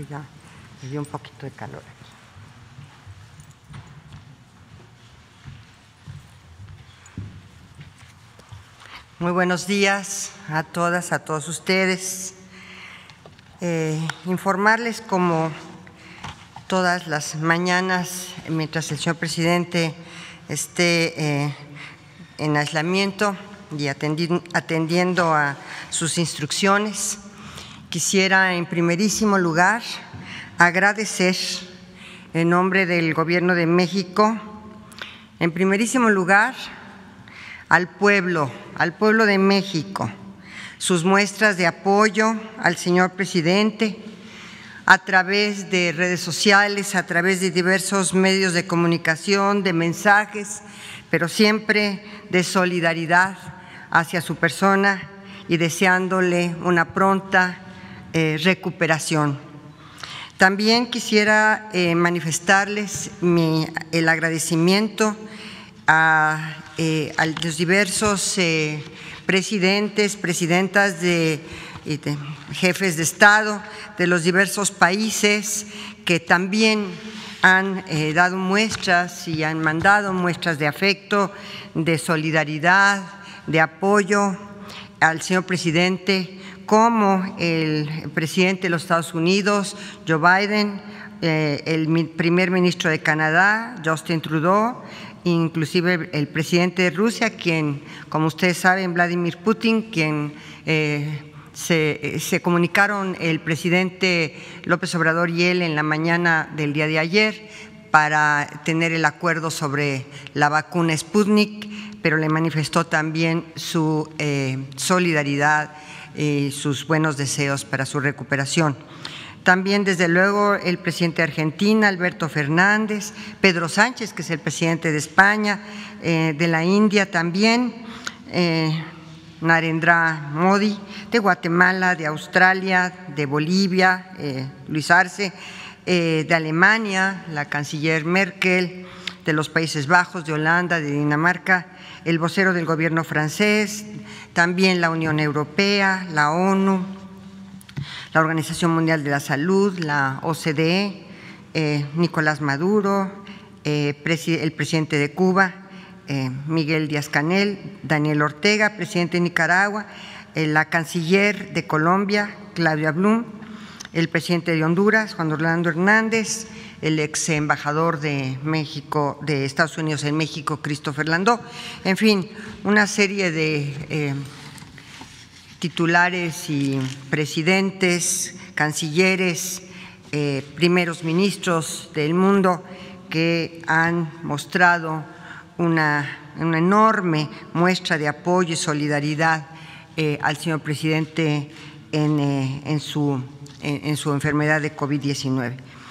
ya me dio un poquito de calor aquí. Muy buenos días a todas, a todos ustedes. Informarles, como todas las mañanas, mientras el señor presidente esté en aislamiento y atendiendo a sus instrucciones, quisiera en primerísimo lugar agradecer en nombre del Gobierno de México, en primerísimo lugar, al pueblo de México, sus muestras de apoyo al señor presidente a través de redes sociales, a través de diversos medios de comunicación, de mensajes, pero siempre de solidaridad hacia su persona y deseándole una pronta recuperación. También quisiera manifestarles el agradecimiento a los diversos presidentes, presidentas jefes de Estado de los diversos países que también han dado muestras y han mandado muestras de afecto, de solidaridad, de apoyo al señor presidente, como el presidente de los Estados Unidos, Joe Biden, el primer ministro de Canadá, Justin Trudeau, inclusive el presidente de Rusia, quien, como ustedes saben, Vladimir Putin, quien se comunicaron el presidente López Obrador y él en la mañana del día de ayer para tener el acuerdo sobre la vacuna Sputnik, pero le manifestó también su solidaridad y sus buenos deseos para su recuperación. También, desde luego, el presidente de Argentina, Alberto Fernández, Pedro Sánchez, que es el presidente de España, de la India también, Narendra Modi, de Guatemala, de Australia, de Bolivia, Luis Arce, de Alemania, la canciller Merkel, de los Países Bajos, de Holanda, de Dinamarca, el vocero del gobierno francés, también la Unión Europea, la ONU, la Organización Mundial de la Salud, la OCDE, Nicolás Maduro, el presidente de Cuba, Miguel Díaz-Canel, Daniel Ortega, presidente de Nicaragua, la canciller de Colombia, Claudia Blum, el presidente de Honduras, Juan Orlando Hernández, el ex embajador de México, de Estados Unidos en México, Christopher Landó, en fin, una serie de titulares y presidentes, cancilleres, primeros ministros del mundo que han mostrado una enorme muestra de apoyo y solidaridad al señor presidente en su enfermedad de COVID-19.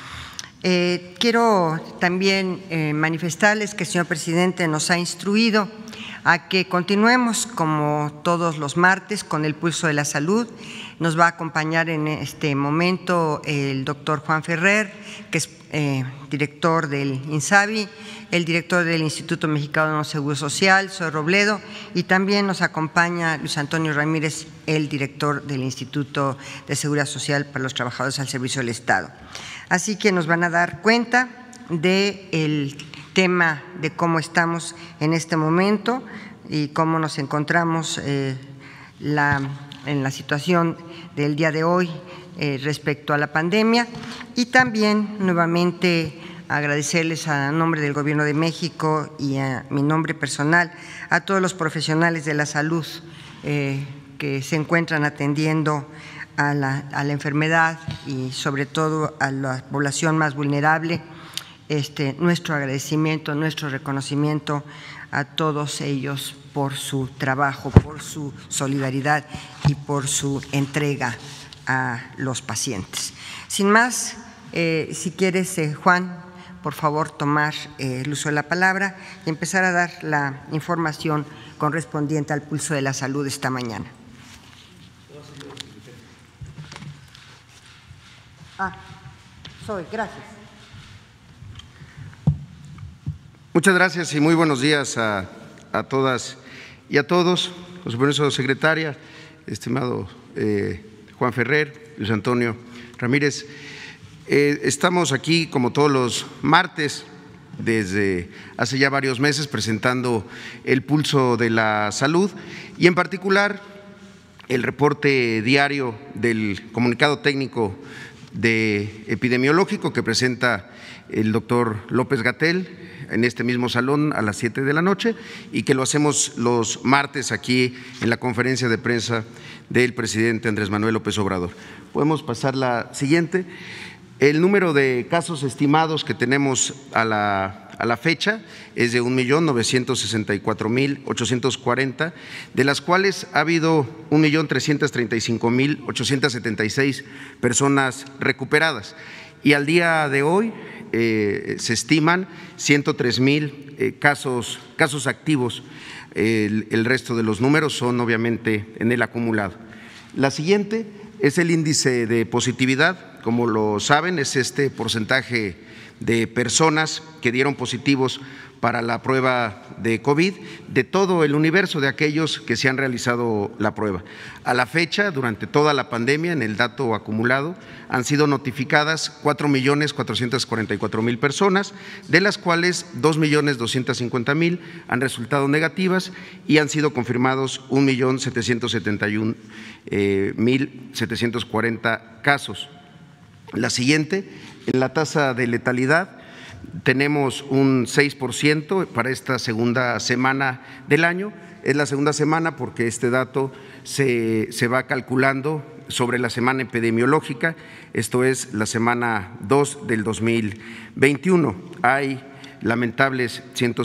Quiero también manifestarles que el señor presidente nos ha instruido a que continuemos como todos los martes con el Pulso de la Salud. Nos va a acompañar en este momento el doctor Juan Ferrer, que es director del INSABI, el director del Instituto Mexicano de Seguro Social, Zoe Robledo, y también nos acompaña Luis Antonio Ramírez, el director del Instituto de Seguridad Social para los Trabajadores al Servicio del Estado. Así que nos van a dar cuenta del tema de cómo estamos en este momento y cómo nos encontramos en la situación del día de hoy respecto a la pandemia, y también nuevamente agradecerles a nombre del Gobierno de México y a mi nombre personal a todos los profesionales de la salud que se encuentran atendiendo a la enfermedad y sobre todo a la población más vulnerable. Nuestro agradecimiento, nuestro reconocimiento a todos ellos por su trabajo, por su solidaridad y por su entrega a los pacientes. Sin más, si quieres, Juan, por favor, tomar el uso de la palabra y empezar a dar la información correspondiente al Pulso de la Salud esta mañana. Gracias. Muchas gracias y muy buenos días a todas y a todos. Con su permiso, secretaria, estimado Juan Ferrer, Luis Antonio Ramírez. Estamos aquí, como todos los martes, desde hace ya varios meses, presentando el pulso de la salud y, en particular, el reporte diario del comunicado técnico epidemiológico que presenta el doctor López-Gatell en este mismo salón a las 7 de la noche, y que lo hacemos los martes aquí en la conferencia de prensa del presidente Andrés Manuel López Obrador. Podemos pasar la siguiente. El número de casos estimados que tenemos a la fecha es de 1.964.840, de las cuales ha habido 1.335.876 personas recuperadas, y al día de hoy se estiman 103.000 casos activos. El resto de los números son obviamente en el acumulado. La siguiente es el índice de positividad. Como lo saben, es este porcentaje de personas que dieron positivos para la prueba de COVID de todo el universo de aquellos que se han realizado la prueba. A la fecha, durante toda la pandemia, en el dato acumulado, han sido notificadas 4.444.000 personas, de las cuales 2.250.000 han resultado negativas y han sido confirmados 1.771.740 casos. La siguiente, en la tasa de letalidad, tenemos un 6% para esta segunda semana del año. Es la segunda semana porque este dato se va calculando sobre la semana epidemiológica, esto es la semana 2 del 2021. Hay lamentables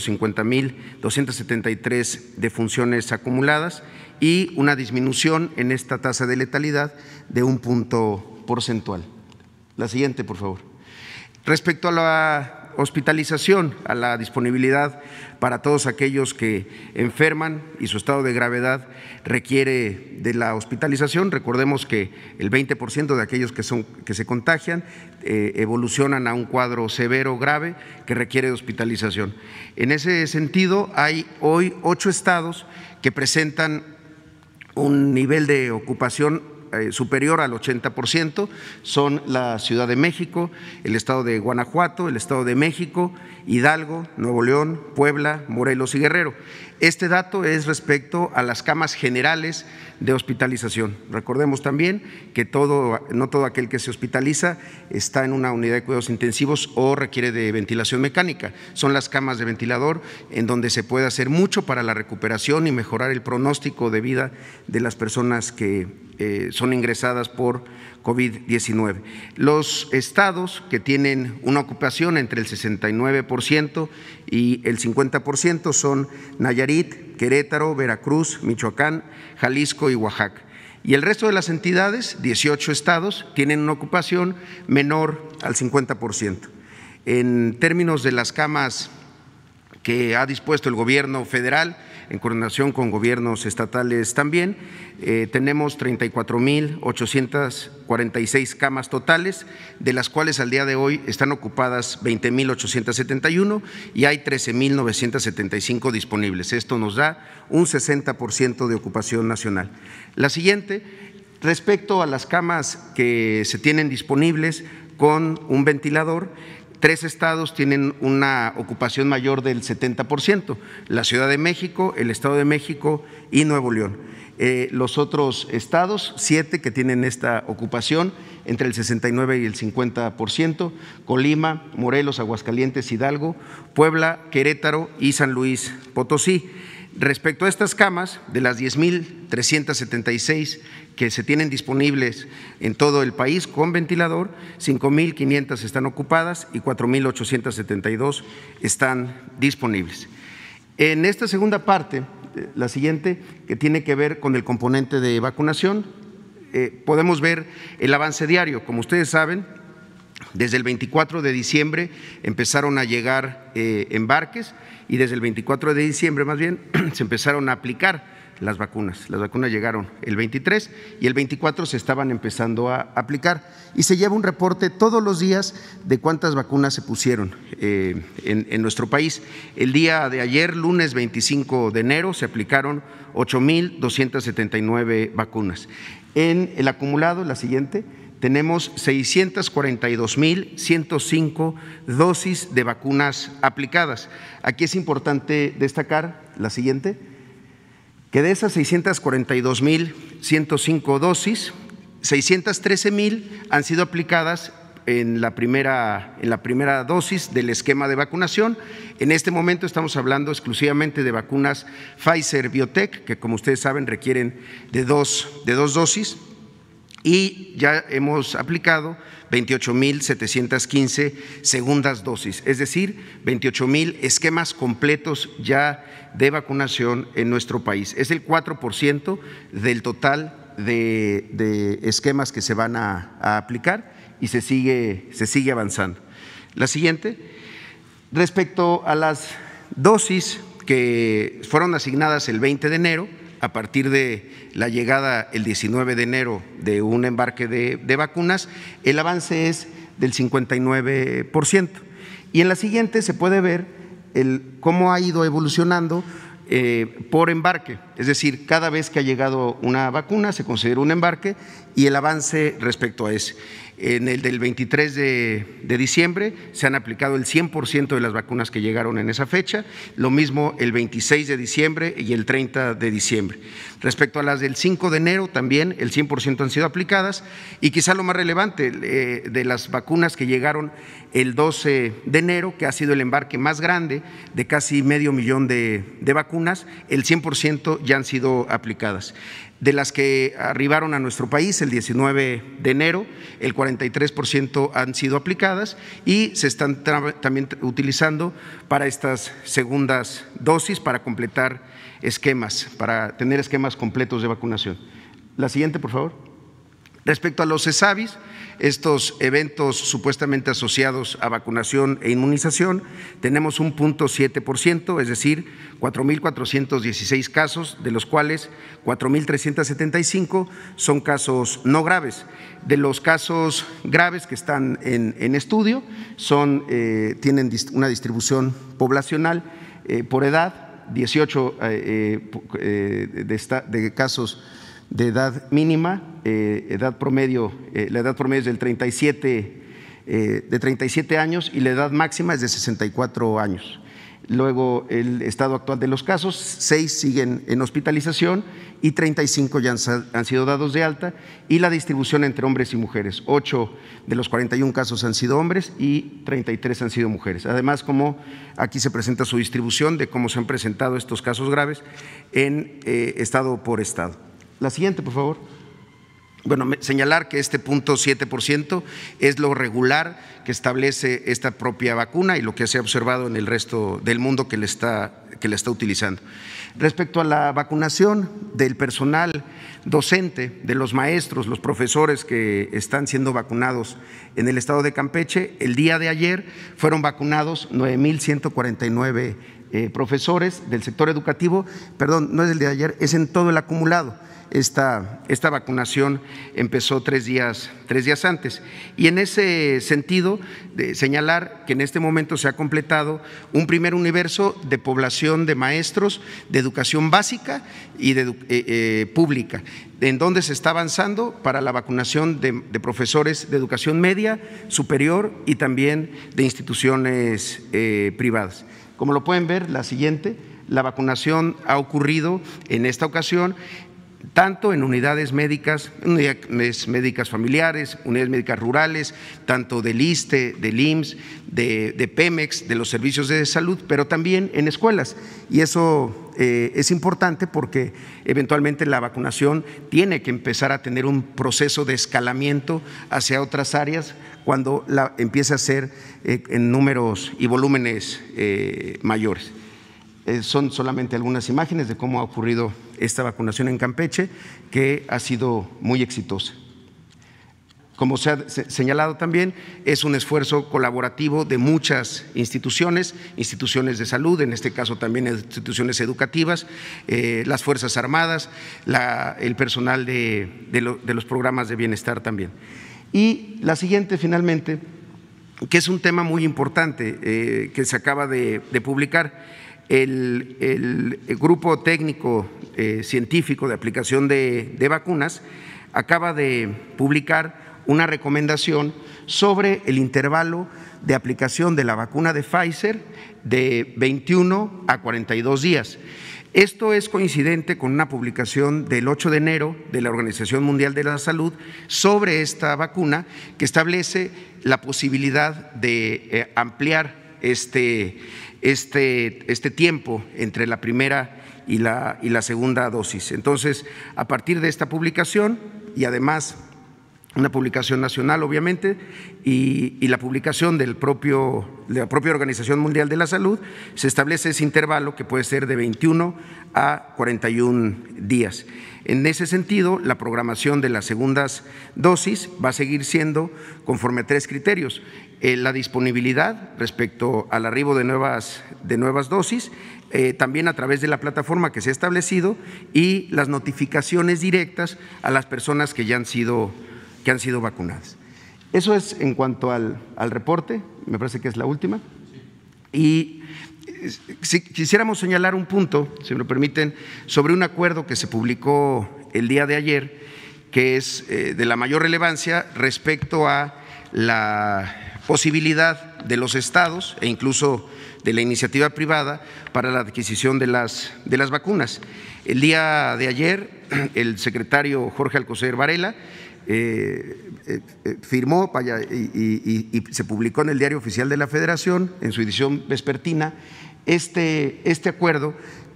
150.273 defunciones acumuladas y una disminución en esta tasa de letalidad de 1 punto porcentual. La siguiente, por favor. Respecto a la hospitalización, a la disponibilidad para todos aquellos que enferman y su estado de gravedad requiere de la hospitalización. Recordemos que el 20% de aquellos que se contagian evolucionan a un cuadro severo grave que requiere de hospitalización. En ese sentido, hay hoy 8 estados que presentan un nivel de ocupación superior al 80%, son la Ciudad de México, el Estado de Guanajuato, el Estado de México, Hidalgo, Nuevo León, Puebla, Morelos y Guerrero. Este dato es respecto a las camas generales de hospitalización. Recordemos también que no todo aquel que se hospitaliza está en una unidad de cuidados intensivos o requiere de ventilación mecánica. Son las camas de ventilador en donde se puede hacer mucho para la recuperación y mejorar el pronóstico de vida de las personas que son ingresadas por COVID-19. Los estados que tienen una ocupación entre el 69% y el 50% son Nayarit, Querétaro, Veracruz, Michoacán, Jalisco y Oaxaca. Y el resto de las entidades, 18 estados, tienen una ocupación menor al 50%. En términos de las camas que ha dispuesto el gobierno federal, en coordinación con gobiernos estatales también, tenemos 34.846 camas totales, de las cuales al día de hoy están ocupadas 20.871 y hay 13.975 disponibles. Esto nos da un 60% de ocupación nacional. La siguiente, respecto a las camas que se tienen disponibles con un ventilador, 3 estados tienen una ocupación mayor del 70%, la Ciudad de México, el Estado de México y Nuevo León. Los otros estados, 7 que tienen esta ocupación entre el 69 y el 50%, Colima, Morelos, Aguascalientes, Hidalgo, Puebla, Querétaro y San Luis Potosí. Respecto a estas camas, de las 10.376 que se tienen disponibles en todo el país con ventilador, 5.500 están ocupadas y 4.872 están disponibles. En esta segunda parte, la siguiente, que tiene que ver con el componente de vacunación, podemos ver el avance diario. Como ustedes saben, desde el 24 de diciembre empezaron a llegar embarques y desde el 24 de diciembre más bien se empezaron a aplicar las vacunas. Las vacunas llegaron el 23 y el 24 se estaban empezando a aplicar y se lleva un reporte todos los días de cuántas vacunas se pusieron en nuestro país. El día de ayer, lunes 25 de enero, se aplicaron 8.279 vacunas. En el acumulado, la siguiente, tenemos 642,105 dosis de vacunas aplicadas. Aquí es importante destacar la siguiente, que de esas 642,105 dosis, 613,000 han sido aplicadas en la primera dosis del esquema de vacunación. En este momento estamos hablando exclusivamente de vacunas Pfizer-BioNTech, que como ustedes saben requieren de dos dosis, y ya hemos aplicado 28,715 segundas dosis, es decir, 28,000 esquemas completos ya de vacunación en nuestro país. Es el 4% del total de esquemas que se van a aplicar y se sigue avanzando. La siguiente, respecto a las dosis que fueron asignadas el 20 de enero, a partir de la llegada el 19 de enero de un embarque de vacunas, el avance es del 59%. Y en la siguiente se puede ver cómo ha ido evolucionando por embarque, es decir, cada vez que ha llegado una vacuna se considera un embarque y el avance respecto a ese. En el del 23 de diciembre se han aplicado el 100% de las vacunas que llegaron en esa fecha, lo mismo el 26 de diciembre y el 30 de diciembre. Respecto a las del 5 de enero también el 100% han sido aplicadas y quizá lo más relevante de las vacunas que llegaron el 12 de enero, que ha sido el embarque más grande de casi 500,000 de vacunas, el 100% ya han sido aplicadas. De las que arribaron a nuestro país el 19 de enero, el 43% han sido aplicadas y se están también utilizando para estas segundas dosis para completar esquemas, para tener esquemas completos de vacunación. La siguiente, por favor. Respecto a los ESAVIS, estos eventos supuestamente asociados a vacunación e inmunización, tenemos un 0.7%, es decir, 4,416 casos, de los cuales 4,375 son casos no graves. De los casos graves que están en estudio, tienen una distribución poblacional por edad, 18 de casos de edad mínima, edad promedio, la edad promedio es de 37 años y la edad máxima es de 64 años. Luego, el estado actual de los casos, 6 siguen en hospitalización y 35 ya han sido dados de alta, y la distribución entre hombres y mujeres, 8 de los 41 casos han sido hombres y 33 han sido mujeres. Además, como aquí se presenta su distribución de cómo se han presentado estos casos graves en estado por estado. La siguiente, por favor. Bueno, señalar que este 0.7% es lo regular que establece esta propia vacuna y lo que se ha observado en el resto del mundo que la está utilizando. Respecto a la vacunación del personal docente, de los maestros, los profesores que están siendo vacunados en el estado de Campeche, el día de ayer fueron vacunados 9,149 profesores del sector educativo, perdón, no es el de ayer, es en todo el acumulado. Esta vacunación empezó 3 días antes, y en ese sentido de señalar que en este momento se ha completado un primer universo de población de maestros de educación básica y pública, en donde se está avanzando para la vacunación de profesores de educación media, superior y también de instituciones privadas. Como lo pueden ver, la siguiente, la vacunación ha ocurrido en esta ocasión tanto en unidades médicas familiares, unidades médicas rurales, tanto del ISSSTE, del IMSS, de Pemex, de los servicios de salud, pero también en escuelas. Y eso es importante porque eventualmente la vacunación tiene que empezar a tener un proceso de escalamiento hacia otras áreas cuando empiece a ser en números y volúmenes mayores. Son solamente algunas imágenes de cómo ha ocurrido esta vacunación en Campeche, que ha sido muy exitosa. Como se ha señalado también, es un esfuerzo colaborativo de muchas instituciones de salud, en este caso también instituciones educativas, las Fuerzas Armadas, el personal de los programas de bienestar también. Y la siguiente, finalmente, que es un tema muy importante que se acaba de publicar. El grupo técnico científico de aplicación de vacunas acaba de publicar una recomendación sobre el intervalo de aplicación de la vacuna de Pfizer de 21 a 42 días. Esto es coincidente con una publicación del 8 de enero de la Organización Mundial de la Salud sobre esta vacuna, que establece la posibilidad de ampliar este tiempo entre la primera y la segunda dosis. Entonces, a partir de esta publicación y además una publicación nacional, obviamente, y la publicación de la propia Organización Mundial de la Salud, se establece ese intervalo que puede ser de 21 a 41 días. En ese sentido, la programación de las segundas dosis va a seguir siendo conforme a 3 criterios: la disponibilidad respecto al arribo de nuevas dosis, también a través de la plataforma que se ha establecido, y las notificaciones directas a las personas que han sido vacunadas. Eso es en cuanto al reporte, me parece que es la última. Y si quisiéramos señalar un punto, si me lo permiten, sobre un acuerdo que se publicó el día de ayer, que es de la mayor relevancia respecto a la posibilidad de los estados e incluso de la iniciativa privada para la adquisición de las vacunas. El día de ayer, el secretario Jorge Alcocer Varela firmó y se publicó en el Diario Oficial de la Federación, en su edición vespertina, este acuerdo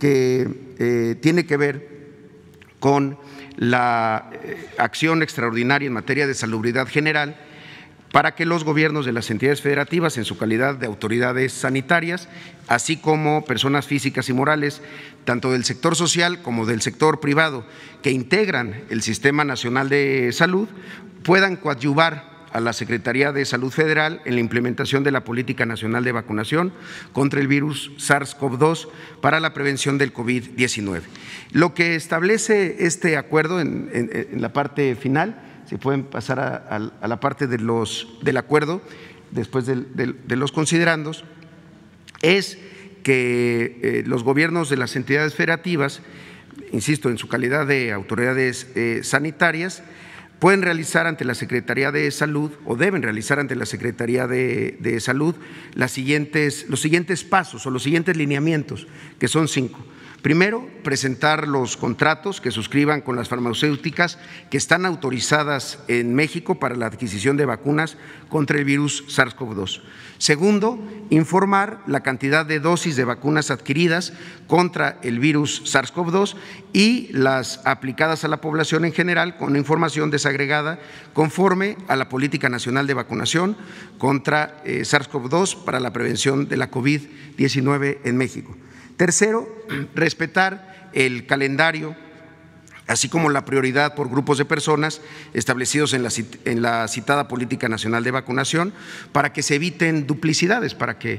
que tiene que ver con la acción extraordinaria en materia de salubridad general para que los gobiernos de las entidades federativas, en su calidad de autoridades sanitarias, así como personas físicas y morales, tanto del sector social como del sector privado, que integran el Sistema Nacional de Salud, puedan coadyuvar a la Secretaría de Salud Federal en la implementación de la Política Nacional de Vacunación contra el virus SARS-CoV-2 para la prevención del COVID-19. Lo que establece este acuerdo en la parte final, si pueden pasar a la parte del acuerdo, después de los considerandos, es que los gobiernos de las entidades federativas, insisto, en su calidad de autoridades sanitarias, pueden realizar ante la Secretaría de Salud o deben realizar ante la Secretaría de Salud los siguientes pasos o los siguientes lineamientos, que son 5. Primero, presentar los contratos que suscriban con las farmacéuticas que están autorizadas en México para la adquisición de vacunas contra el virus SARS-CoV-2. Segundo, informar la cantidad de dosis de vacunas adquiridas contra el virus SARS-CoV-2 y las aplicadas a la población en general con información desagregada conforme a la Política Nacional de Vacunación contra SARS-CoV-2 para la prevención de la COVID-19 en México. Tercero, respetar el calendario, así como la prioridad por grupos de personas establecidos en la citada Política Nacional de Vacunación, para que se eviten duplicidades, para que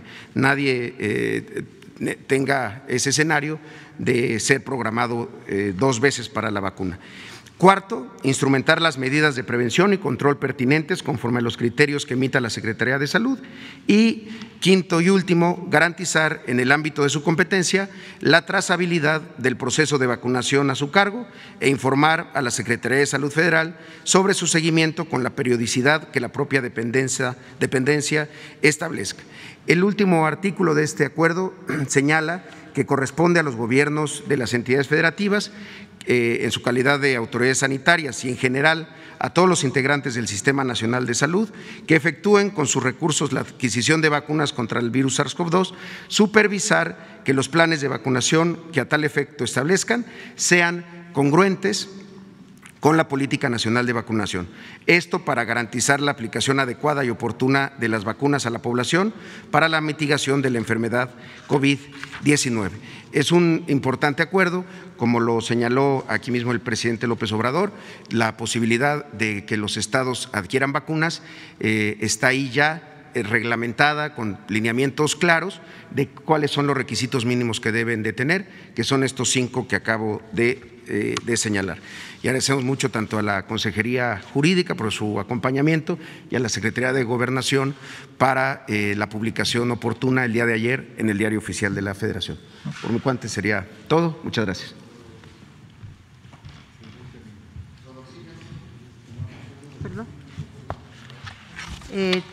nadie tenga ese escenario de ser programado 2 veces para la vacuna. Cuarto, instrumentar las medidas de prevención y control pertinentes conforme a los criterios que emita la Secretaría de Salud. Y quinto y último, garantizar en el ámbito de su competencia la trazabilidad del proceso de vacunación a su cargo e informar a la Secretaría de Salud Federal sobre su seguimiento con la periodicidad que la propia dependencia establezca. El último artículo de este acuerdo señala que corresponde a los gobiernos de las entidades federativas, en su calidad de autoridades sanitarias y en general a todos los integrantes del Sistema Nacional de Salud, que efectúen con sus recursos la adquisición de vacunas contra el virus SARS-CoV-2, supervisar que los planes de vacunación que a tal efecto establezcan sean congruentes con la Política Nacional de Vacunación. Esto para garantizar la aplicación adecuada y oportuna de las vacunas a la población para la mitigación de la enfermedad COVID-19. Es un importante acuerdo, como lo señaló aquí mismo el presidente López Obrador, la posibilidad de que los estados adquieran vacunas está ahí ya reglamentada con lineamientos claros de cuáles son los requisitos mínimos que deben de tener, que son estos 5 que acabo de señalar. Y agradecemos mucho tanto a la Consejería Jurídica por su acompañamiento y a la Secretaría de Gobernación para la publicación oportuna el día de ayer en el Diario Oficial de la Federación. Por mi parte sería todo. Muchas gracias. ¿Perdón?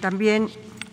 también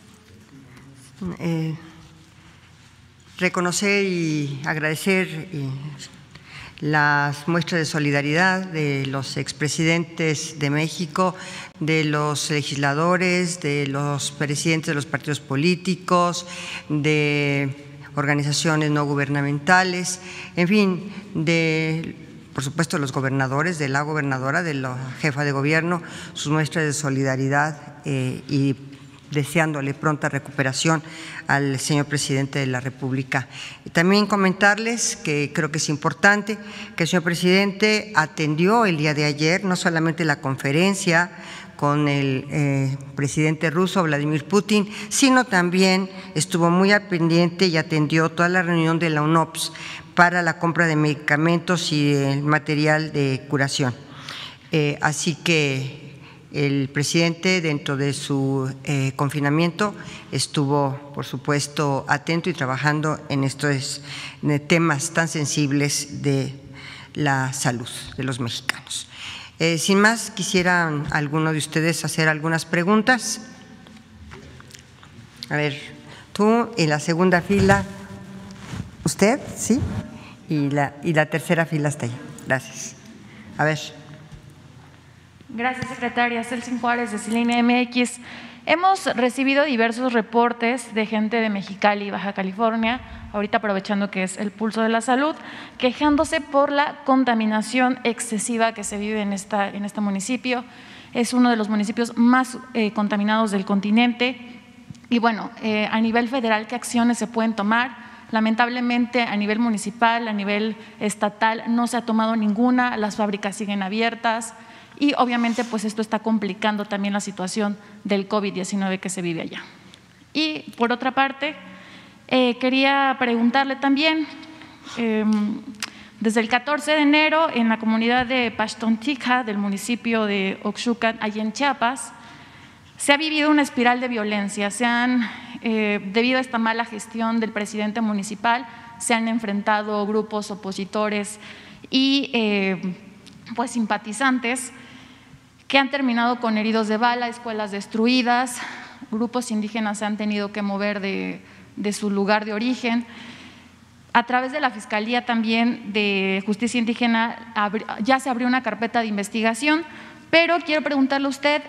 reconocer y agradecer las muestras de solidaridad de los expresidentes de México, de los legisladores, de los presidentes de los partidos políticos, de organizaciones no gubernamentales, en fin, por supuesto, los gobernadores, de la gobernadora, de la jefa de gobierno, sus muestras de solidaridad y deseándole pronta recuperación al señor presidente de la República. También comentarles que creo que es importante que el señor presidente atendió el día de ayer no solamente la conferencia con el presidente ruso Vladimir Putin, sino también estuvo muy al pendiente y atendió toda la reunión de la UNOPS para la compra de medicamentos y el material de curación. Así que el presidente, dentro de su confinamiento, estuvo, por supuesto, atento y trabajando en estos temas tan sensibles de la salud de los mexicanos. Sin más, quisiera alguno de ustedes hacer algunas preguntas. A ver, tú en la segunda fila, usted, ¿sí? Y la tercera fila está ahí. Gracias. A ver. Gracias, secretaria. Celsin Juárez, de Ciline MX. Hemos recibido diversos reportes de gente de Mexicali y Baja California, ahorita aprovechando que es el pulso de la salud, quejándose por la contaminación excesiva que se vive en este municipio. Es uno de los municipios más contaminados del continente. Y bueno, a nivel federal, ¿qué acciones se pueden tomar? Lamentablemente, a nivel municipal, a nivel estatal, no se ha tomado ninguna, las fábricas siguen abiertas. Y obviamente pues esto está complicando también la situación del COVID-19 que se vive allá. Y por otra parte, quería preguntarle también, desde el 14 de enero en la comunidad de Paxtontica del municipio de Oxucan, allá en Chiapas, se ha vivido una espiral de violencia. Debido a esta mala gestión del presidente municipal, se han enfrentado grupos opositores y pues simpatizantes que han terminado con heridos de bala, escuelas destruidas, grupos indígenas se han tenido que mover de su lugar de origen. A través de la Fiscalía también de Justicia Indígena ya se abrió una carpeta de investigación, pero quiero preguntarle a usted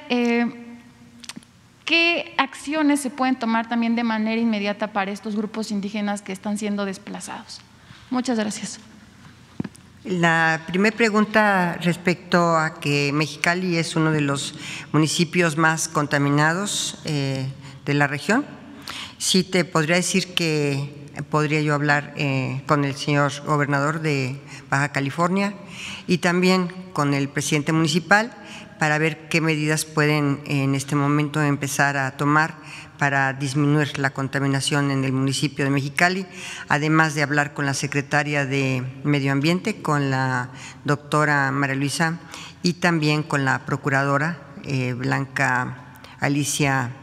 ¿qué acciones se pueden tomar también de manera inmediata para estos grupos indígenas que están siendo desplazados? Muchas gracias. La primera pregunta respecto a que Mexicali es uno de los municipios más contaminados de la región. Sí te podría decir que podría yo hablar con el señor gobernador de Baja California y también con el presidente municipal para ver qué medidas pueden en este momento empezar a tomar para disminuir la contaminación en el municipio de Mexicali, además de hablar con la secretaria de Medio Ambiente, con la doctora María Luisa, y también con la procuradora Blanca Alicia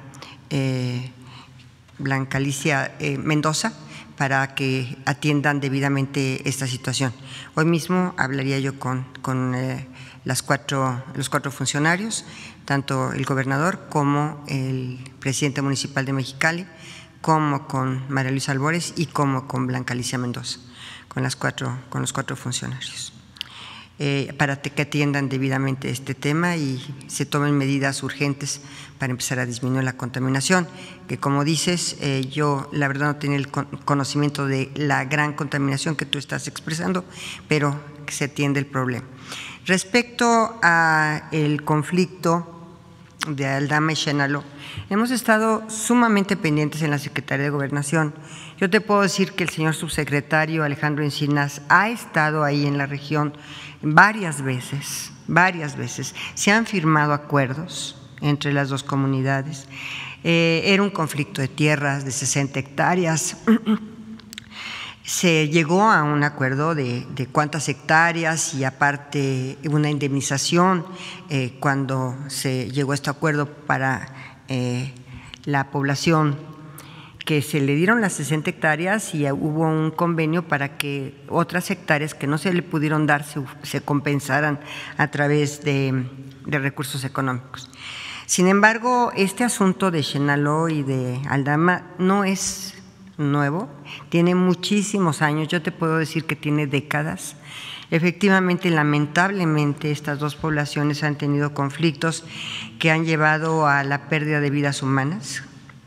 Mendoza, para que atiendan debidamente esta situación. Hoy mismo hablaría yo con los cuatro funcionarios, tanto el gobernador como el presidente municipal de Mexicali, como con María Luisa Albores y como con Blanca Alicia Mendoza, con los cuatro funcionarios, para que atiendan debidamente este tema y se tomen medidas urgentes para empezar a disminuir la contaminación, que como dices, yo la verdad no tenía el conocimiento de la gran contaminación que tú estás expresando, pero que se atiende el problema. Respecto al conflicto de Aldama y Chenaló, hemos estado sumamente pendientes en la Secretaría de Gobernación. Yo te puedo decir que el señor subsecretario Alejandro Encinas ha estado ahí en la región varias veces. Se han firmado acuerdos entre las dos comunidades. Era un conflicto de tierras de 60 hectáreas. Se llegó a un acuerdo de cuántas hectáreas y aparte una indemnización cuando se llegó a este acuerdo para la población, que se le dieron las 60 hectáreas y hubo un convenio para que otras hectáreas que no se le pudieron dar se compensaran a través de recursos económicos. Sin embargo, este asunto de Chenaló y de Aldama no es nuevo, tiene muchísimos años, yo te puedo decir que tiene décadas. Efectivamente, lamentablemente, estas dos poblaciones han tenido conflictos que han llevado a la pérdida de vidas humanas.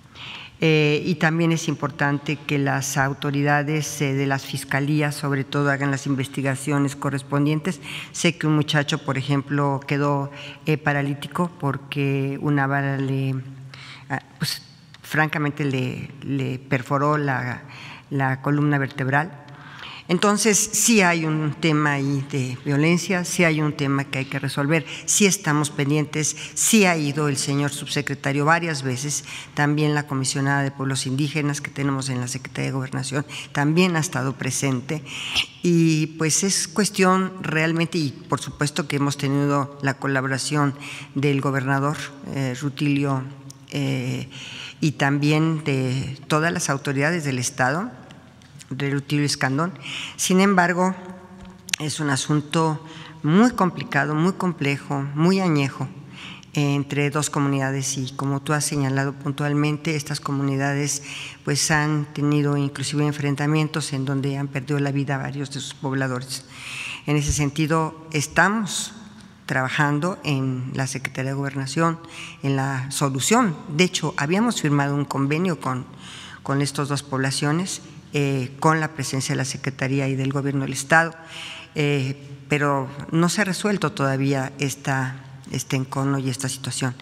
Y también es importante que las autoridades de las fiscalías, sobre todo, hagan las investigaciones correspondientes. Sé que un muchacho, por ejemplo, quedó paralítico porque una bala pues, francamente le perforó la columna vertebral. Entonces, sí hay un tema ahí de violencia, sí hay un tema que hay que resolver, sí estamos pendientes, sí ha ido el señor subsecretario varias veces, también la comisionada de pueblos indígenas que tenemos en la Secretaría de Gobernación también ha estado presente, y pues es cuestión realmente, y por supuesto que hemos tenido la colaboración del gobernador Rutilio y también de todas las autoridades del Estado, de Rutilio Escandón. Sin embargo, es un asunto muy complicado, muy complejo, muy añejo entre dos comunidades, y como tú has señalado puntualmente, estas comunidades pues han tenido inclusive enfrentamientos en donde han perdido la vida varios de sus pobladores. En ese sentido, estamos trabajando en la Secretaría de Gobernación en la solución. De hecho, habíamos firmado un convenio con estas dos poblaciones, con la presencia de la Secretaría y del Gobierno del Estado, pero no se ha resuelto todavía este encono y esta situación.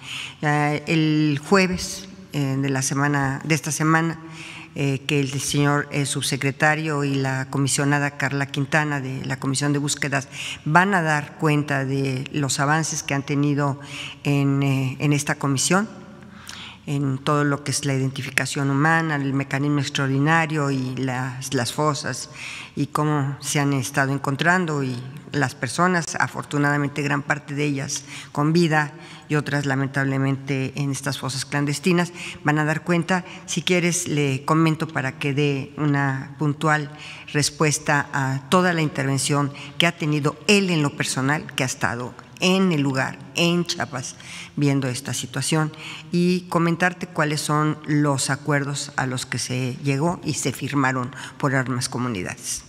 El jueves de esta semana, que el señor subsecretario y la comisionada Carla Quintana de la Comisión de Búsquedas van a dar cuenta de los avances que han tenido en esta comisión, en todo lo que es la identificación humana, el mecanismo extraordinario y las fosas y cómo se han estado encontrando, y las personas, afortunadamente gran parte de ellas con vida y otras lamentablemente en estas fosas clandestinas, van a dar cuenta. Si quieres le comento para que dé una puntual respuesta a toda la intervención que ha tenido él en lo personal, que ha estado en el lugar, en Chiapas, viendo esta situación, y comentarte cuáles son los acuerdos a los que se llegó y se firmaron por ambas comunidades.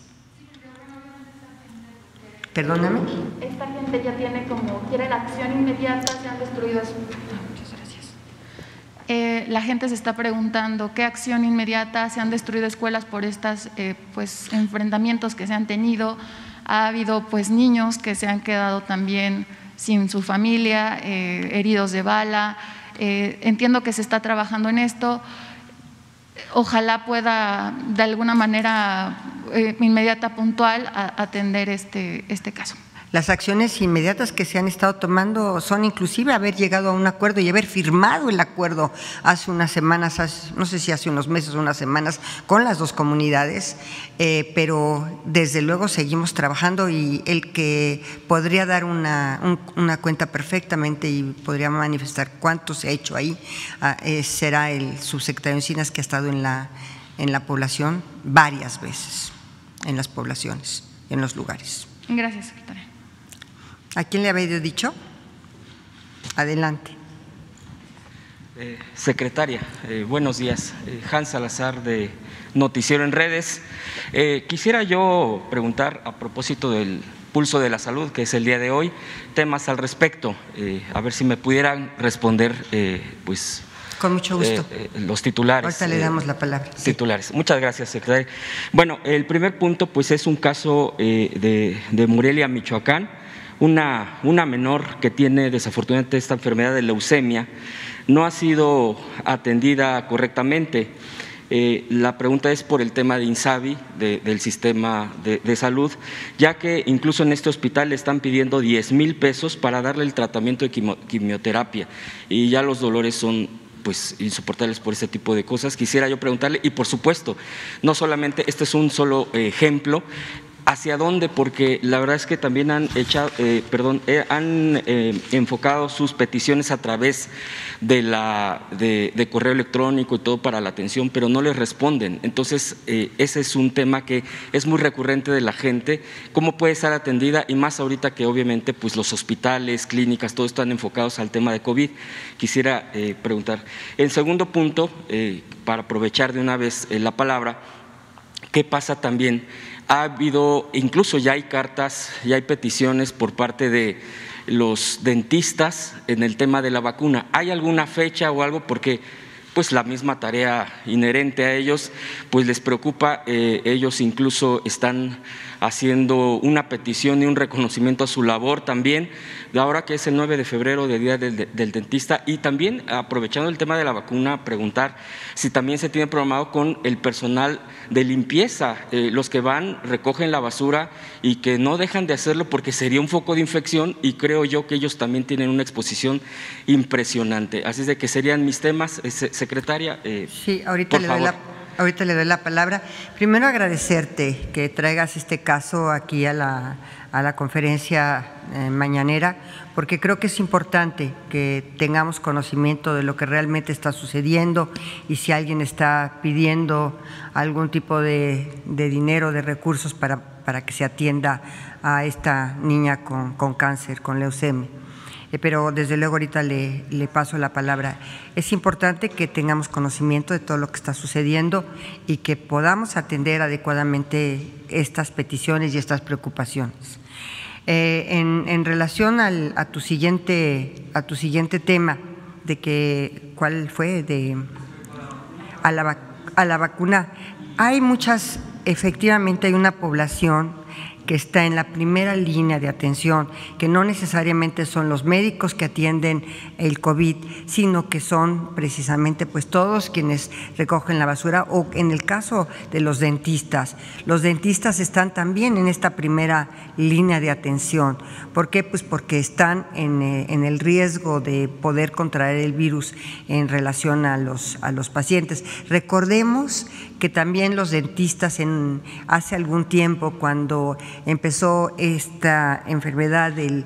Perdóname. Esta gente ya tiene quiere la acción inmediata, se han destruido. Muchas gracias. La gente se está preguntando qué acción inmediata, se han destruido escuelas por estos pues, enfrentamientos que se han tenido. Ha habido pues niños que se han quedado también sin su familia, heridos de bala. Entiendo que se está trabajando en esto. Ojalá pueda de alguna manera inmediata, puntual, atender este caso. Las acciones inmediatas que se han estado tomando son inclusive haber llegado a un acuerdo y haber firmado el acuerdo hace unas semanas, no sé si hace unos meses o unas semanas, con las dos comunidades, pero desde luego seguimos trabajando, y el que podría dar una cuenta perfectamente y podría manifestar cuánto se ha hecho ahí será el subsecretario Encinas, que ha estado en la población varias veces, en las poblaciones, en los lugares. Gracias, secretaria. ¿A quién le había dicho? Adelante. Secretaria, buenos días. Hans Salazar, de Noticiero en Redes. Quisiera yo preguntar a propósito del Pulso de la Salud, que es el día de hoy, temas al respecto, a ver si me pudieran responder, pues… Con mucho gusto. Los titulares. Ahorita le damos la palabra. Titulares. Sí. Muchas gracias, secretaria. Bueno, el primer punto pues es un caso de Morelia, Michoacán. Una menor que tiene desafortunadamente esta enfermedad de leucemia no ha sido atendida correctamente. La pregunta es por el tema de INSABI, del sistema de salud, ya que incluso en este hospital le están pidiendo 10,000 pesos para darle el tratamiento de quimioterapia, y ya los dolores son pues insoportables por este tipo de cosas. Quisiera yo preguntarle, y por supuesto, no solamente este es un solo ejemplo, ¿hacia dónde? Porque la verdad es que también han enfocado sus peticiones a través de correo electrónico y todo para la atención, pero no les responden. Entonces, ese es un tema que es muy recurrente de la gente, cómo puede estar atendida, y más ahorita que obviamente pues los hospitales, clínicas, todo están enfocados al tema de COVID. Quisiera preguntar. El segundo punto, para aprovechar de una vez la palabra, ¿qué pasa también? Ha habido, incluso ya hay cartas, ya hay peticiones por parte de los dentistas en el tema de la vacuna. ¿Hay alguna fecha o algo? Porque pues la misma tarea inherente a ellos pues les preocupa. Ellos incluso están haciendo una petición y un reconocimiento a su labor también, de ahora que es el 9 de febrero, de Día del Dentista. Y también, aprovechando el tema de la vacuna, preguntar si también se tiene programado con el personal de limpieza, los que van, recogen la basura y que no dejan de hacerlo porque sería un foco de infección, y creo yo que ellos también tienen una exposición impresionante. Así es de que serían mis temas, secretaria. Sí, ahorita le doy la palabra. Primero agradecerte que traigas este caso aquí a la conferencia mañanera, porque creo que es importante que tengamos conocimiento de lo que realmente está sucediendo y si alguien está pidiendo algún tipo de dinero, de recursos para que se atienda a esta niña con cáncer, con leucemia. Pero desde luego ahorita le paso la palabra. Es importante que tengamos conocimiento de todo lo que está sucediendo y que podamos atender adecuadamente estas peticiones y estas preocupaciones. En relación a tu siguiente tema, de que ¿cuál fue? A la vacuna. Hay muchas, efectivamente hay una población que está en la primera línea de atención, que no necesariamente son los médicos que atienden el COVID, sino que son precisamente pues todos quienes recogen la basura, o en el caso de los dentistas están también en esta primera línea de atención. ¿Por qué? Pues porque están en el riesgo de poder contraer el virus en relación a los pacientes. Recordemos que también los dentistas hace algún tiempo, cuando empezó esta enfermedad del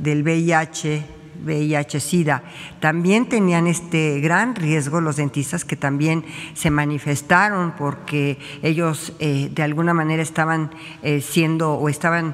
VIH-Sida, también tenían este gran riesgo los dentistas, que también se manifestaron porque ellos de alguna manera estaban estaban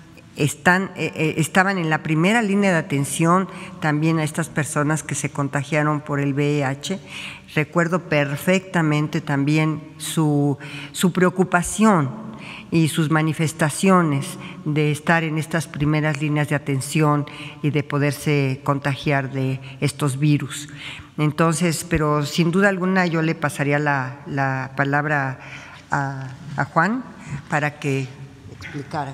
en la primera línea de atención también a estas personas que se contagiaron por el VIH. Recuerdo perfectamente también su preocupación y sus manifestaciones de estar en estas primeras líneas de atención y de poderse contagiar de estos virus. Entonces, pero sin duda alguna yo le pasaría la palabra a Juan para que explicaras.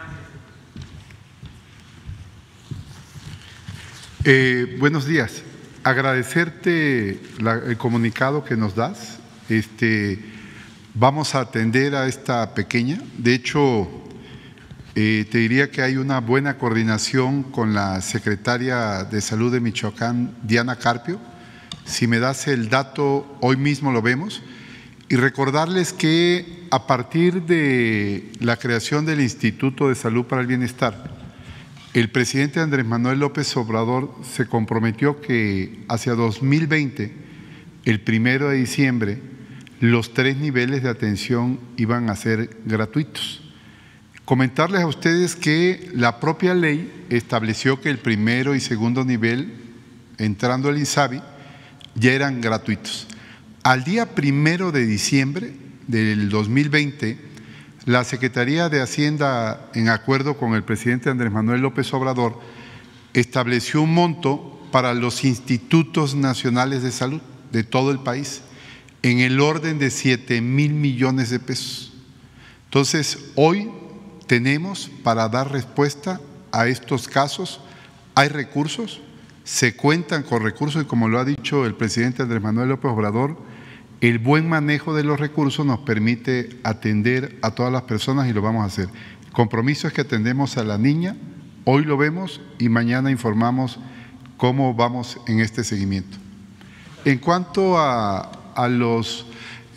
Buenos días. Agradecerte el comunicado que nos das. Vamos a atender a esta pequeña. De hecho, te diría que hay una buena coordinación con la secretaria de Salud de Michoacán, Diana Carpio. Si me das el dato, hoy mismo lo vemos. Y recordarles que a partir de la creación del Instituto de Salud para el Bienestar, el presidente Andrés Manuel López Obrador se comprometió que hacia 2020, el 1 de diciembre, los 3 niveles de atención iban a ser gratuitos. Comentarles a ustedes que la propia ley estableció que el 1er y 2º nivel, entrando al INSABI, ya eran gratuitos. Al día 1 de diciembre del 2020, la Secretaría de Hacienda, en acuerdo con el presidente Andrés Manuel López Obrador, estableció un monto para los institutos nacionales de salud de todo el país, en el orden de 7,000 millones de pesos. Entonces, hoy tenemos para dar respuesta a estos casos, hay recursos, se cuentan con recursos y, como lo ha dicho el presidente Andrés Manuel López Obrador, el buen manejo de los recursos nos permite atender a todas las personas y lo vamos a hacer. El compromiso es que atendemos a la niña, hoy lo vemos y mañana informamos cómo vamos en este seguimiento. En cuanto a los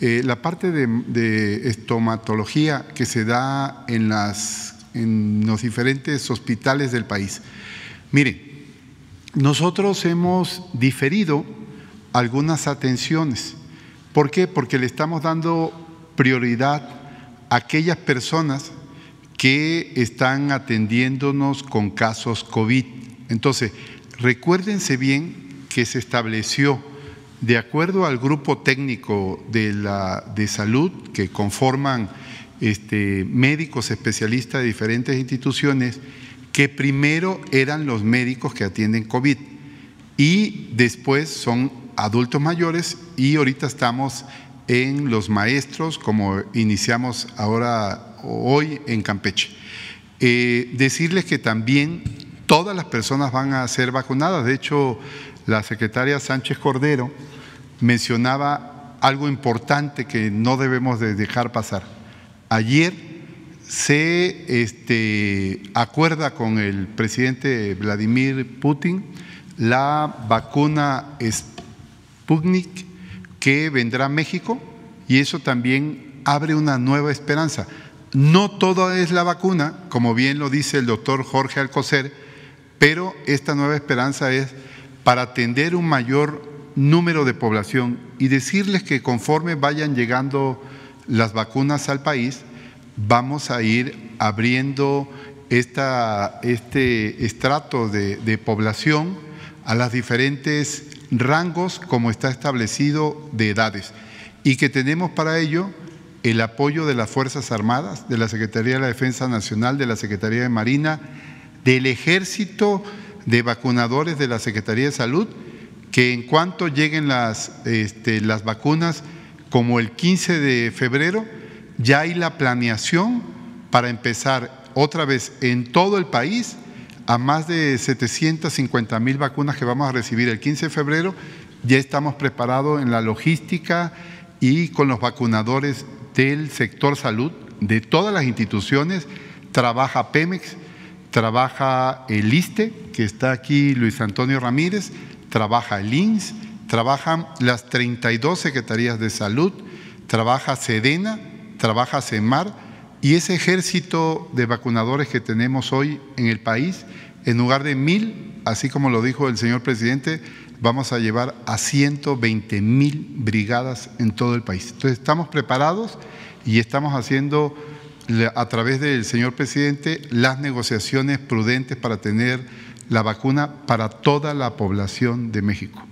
la parte de estomatología que se da en los diferentes hospitales del país. Miren, nosotros hemos diferido algunas atenciones. ¿Por qué? Porque le estamos dando prioridad a aquellas personas que están atendiéndonos con casos COVID. Entonces, recuérdense bien que se estableció, de acuerdo al grupo técnico de salud que conforman médicos especialistas de diferentes instituciones, que primero eran los médicos que atienden COVID y después son adultos mayores, y ahorita estamos en los maestros, como iniciamos hoy en Campeche. Decirles que también todas las personas van a ser vacunadas. De hecho, la secretaria Sánchez Cordero mencionaba algo importante que no debemos de dejar pasar. Ayer se acuerda con el presidente Vladimir Putin la vacuna Sputnik que vendrá a México, y eso también abre una nueva esperanza. No todo es la vacuna, como bien lo dice el doctor Jorge Alcocer, pero esta nueva esperanza es para atender un mayor número de población y decirles que conforme vayan llegando las vacunas al país, vamos a ir abriendo este estrato de población a los diferentes rangos como está establecido de edades, y que tenemos para ello el apoyo de las Fuerzas Armadas, de la Secretaría de la Defensa Nacional, de la Secretaría de Marina, del Ejército, de vacunadores de la Secretaría de Salud, que en cuanto lleguen las vacunas, como el 15 de febrero, ya hay la planeación para empezar otra vez en todo el país a más de 750,000 vacunas que vamos a recibir el 15 de febrero. Ya estamos preparados en la logística y con los vacunadores del sector salud, de todas las instituciones. Trabaja Pemex, trabaja el ISSSTE, que está aquí Luis Antonio Ramírez, trabaja el INSS, trabajan las 32 secretarías de salud, trabaja Sedena, trabaja CEMAR, y ese ejército de vacunadores que tenemos hoy en el país, en lugar de 1,000, así como lo dijo el señor presidente, vamos a llevar a 120,000 brigadas en todo el país. Entonces estamos preparados y estamos haciendo a través del señor presidente las negociaciones prudentes para tener la vacuna para toda la población de México.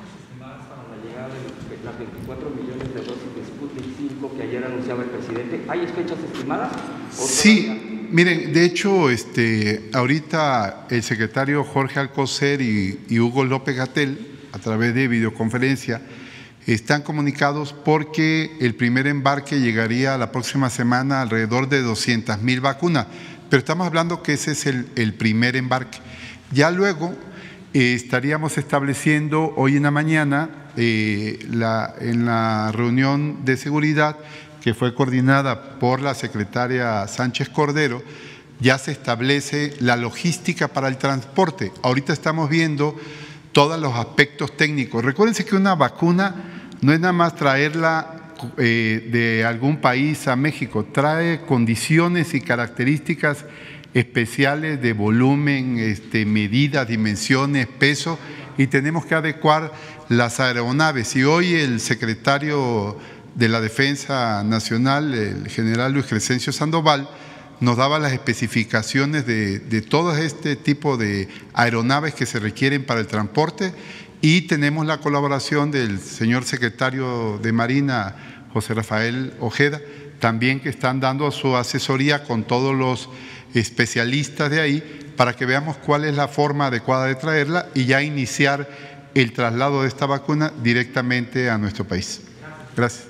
Las 24 millones de dosis de Sputnik 5 que ayer anunciaba el presidente, ¿hay fechas estimadas? Sí, miren, de hecho, ahorita el secretario Jorge Alcocer y Hugo López-Gatell, a través de videoconferencia, están comunicados porque el primer embarque llegaría la próxima semana alrededor de 200,000 vacunas, pero estamos hablando que ese es el primer embarque. Ya luego estaríamos estableciendo hoy en la mañana en la reunión de seguridad que fue coordinada por la secretaria Sánchez Cordero, ya se establece la logística para el transporte. Ahorita estamos viendo todos los aspectos técnicos. Recuérdense que una vacuna no es nada más traerla de algún país a México, trae condiciones y características especiales de volumen, medidas, dimensiones, peso, y tenemos que adecuar las aeronaves. Y hoy el secretario de la Defensa Nacional, el general Luis Crescencio Sandoval, nos daba las especificaciones de todo este tipo de aeronaves que se requieren para el transporte, y tenemos la colaboración del señor secretario de Marina, José Rafael Ojeda, también, que están dando su asesoría con todos los especialistas de ahí para que veamos cuál es la forma adecuada de traerla y ya iniciar el traslado de esta vacuna directamente a nuestro país. Gracias.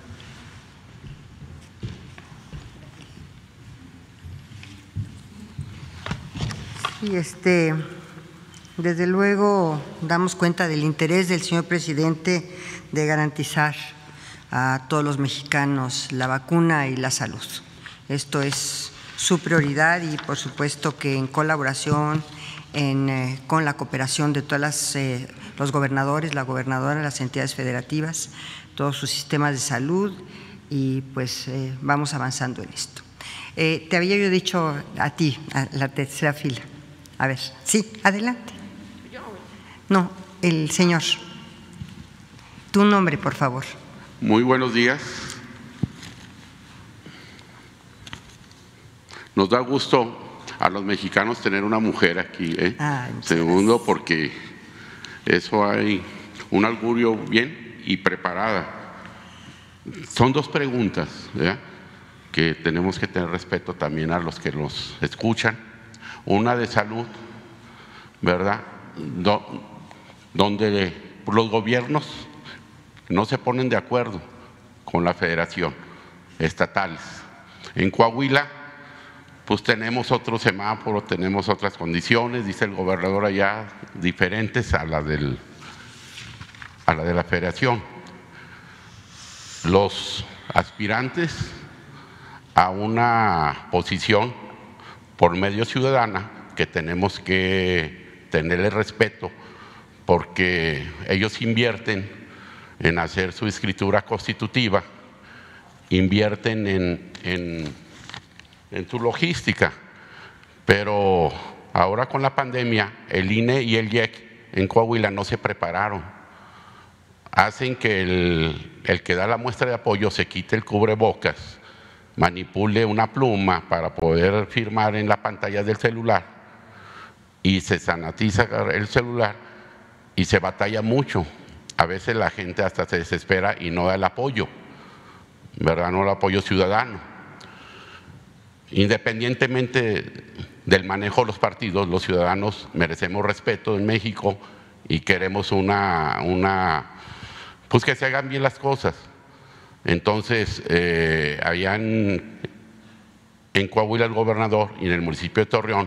Sí, desde luego damos cuenta del interés del señor presidente de garantizar a todos los mexicanos la vacuna y la salud. Esto es su prioridad y por supuesto que en colaboración con la cooperación de todas los gobernadores, la gobernadora, las entidades federativas, todos sus sistemas de salud y pues vamos avanzando en esto. Te había yo dicho a ti, a la tercera fila. A ver, sí, adelante. No, el señor. Tu nombre, por favor. Muy buenos días. Nos da gusto a los mexicanos tener una mujer aquí. Segundo, porque eso hay un augurio bien y preparada. Son dos preguntas, ¿verdad?, que tenemos que tener respeto también a los que nos escuchan. Una de salud, ¿verdad?, donde los gobiernos no se ponen de acuerdo con la federación, estatales. En Coahuila, pues tenemos otro semáforo, tenemos otras condiciones, dice el gobernador allá, diferentes a la de la federación. Los aspirantes a una posición por medio ciudadana, que tenemos que tenerle respeto, porque ellos invierten en hacer su escritura constitutiva, invierten en su logística, pero ahora con la pandemia el INE y el IEC en Coahuila no se prepararon. Hacen que el que da la muestra de apoyo se quite el cubrebocas, manipule una pluma para poder firmar en la pantalla del celular y se sanitiza el celular y se batalla mucho. A veces la gente hasta se desespera y no da el apoyo, ¿verdad?, no el apoyo ciudadano. Independientemente del manejo de los partidos, los ciudadanos merecemos respeto en México y queremos pues que se hagan bien las cosas. Entonces, allá en Coahuila el gobernador y en el municipio de Torreón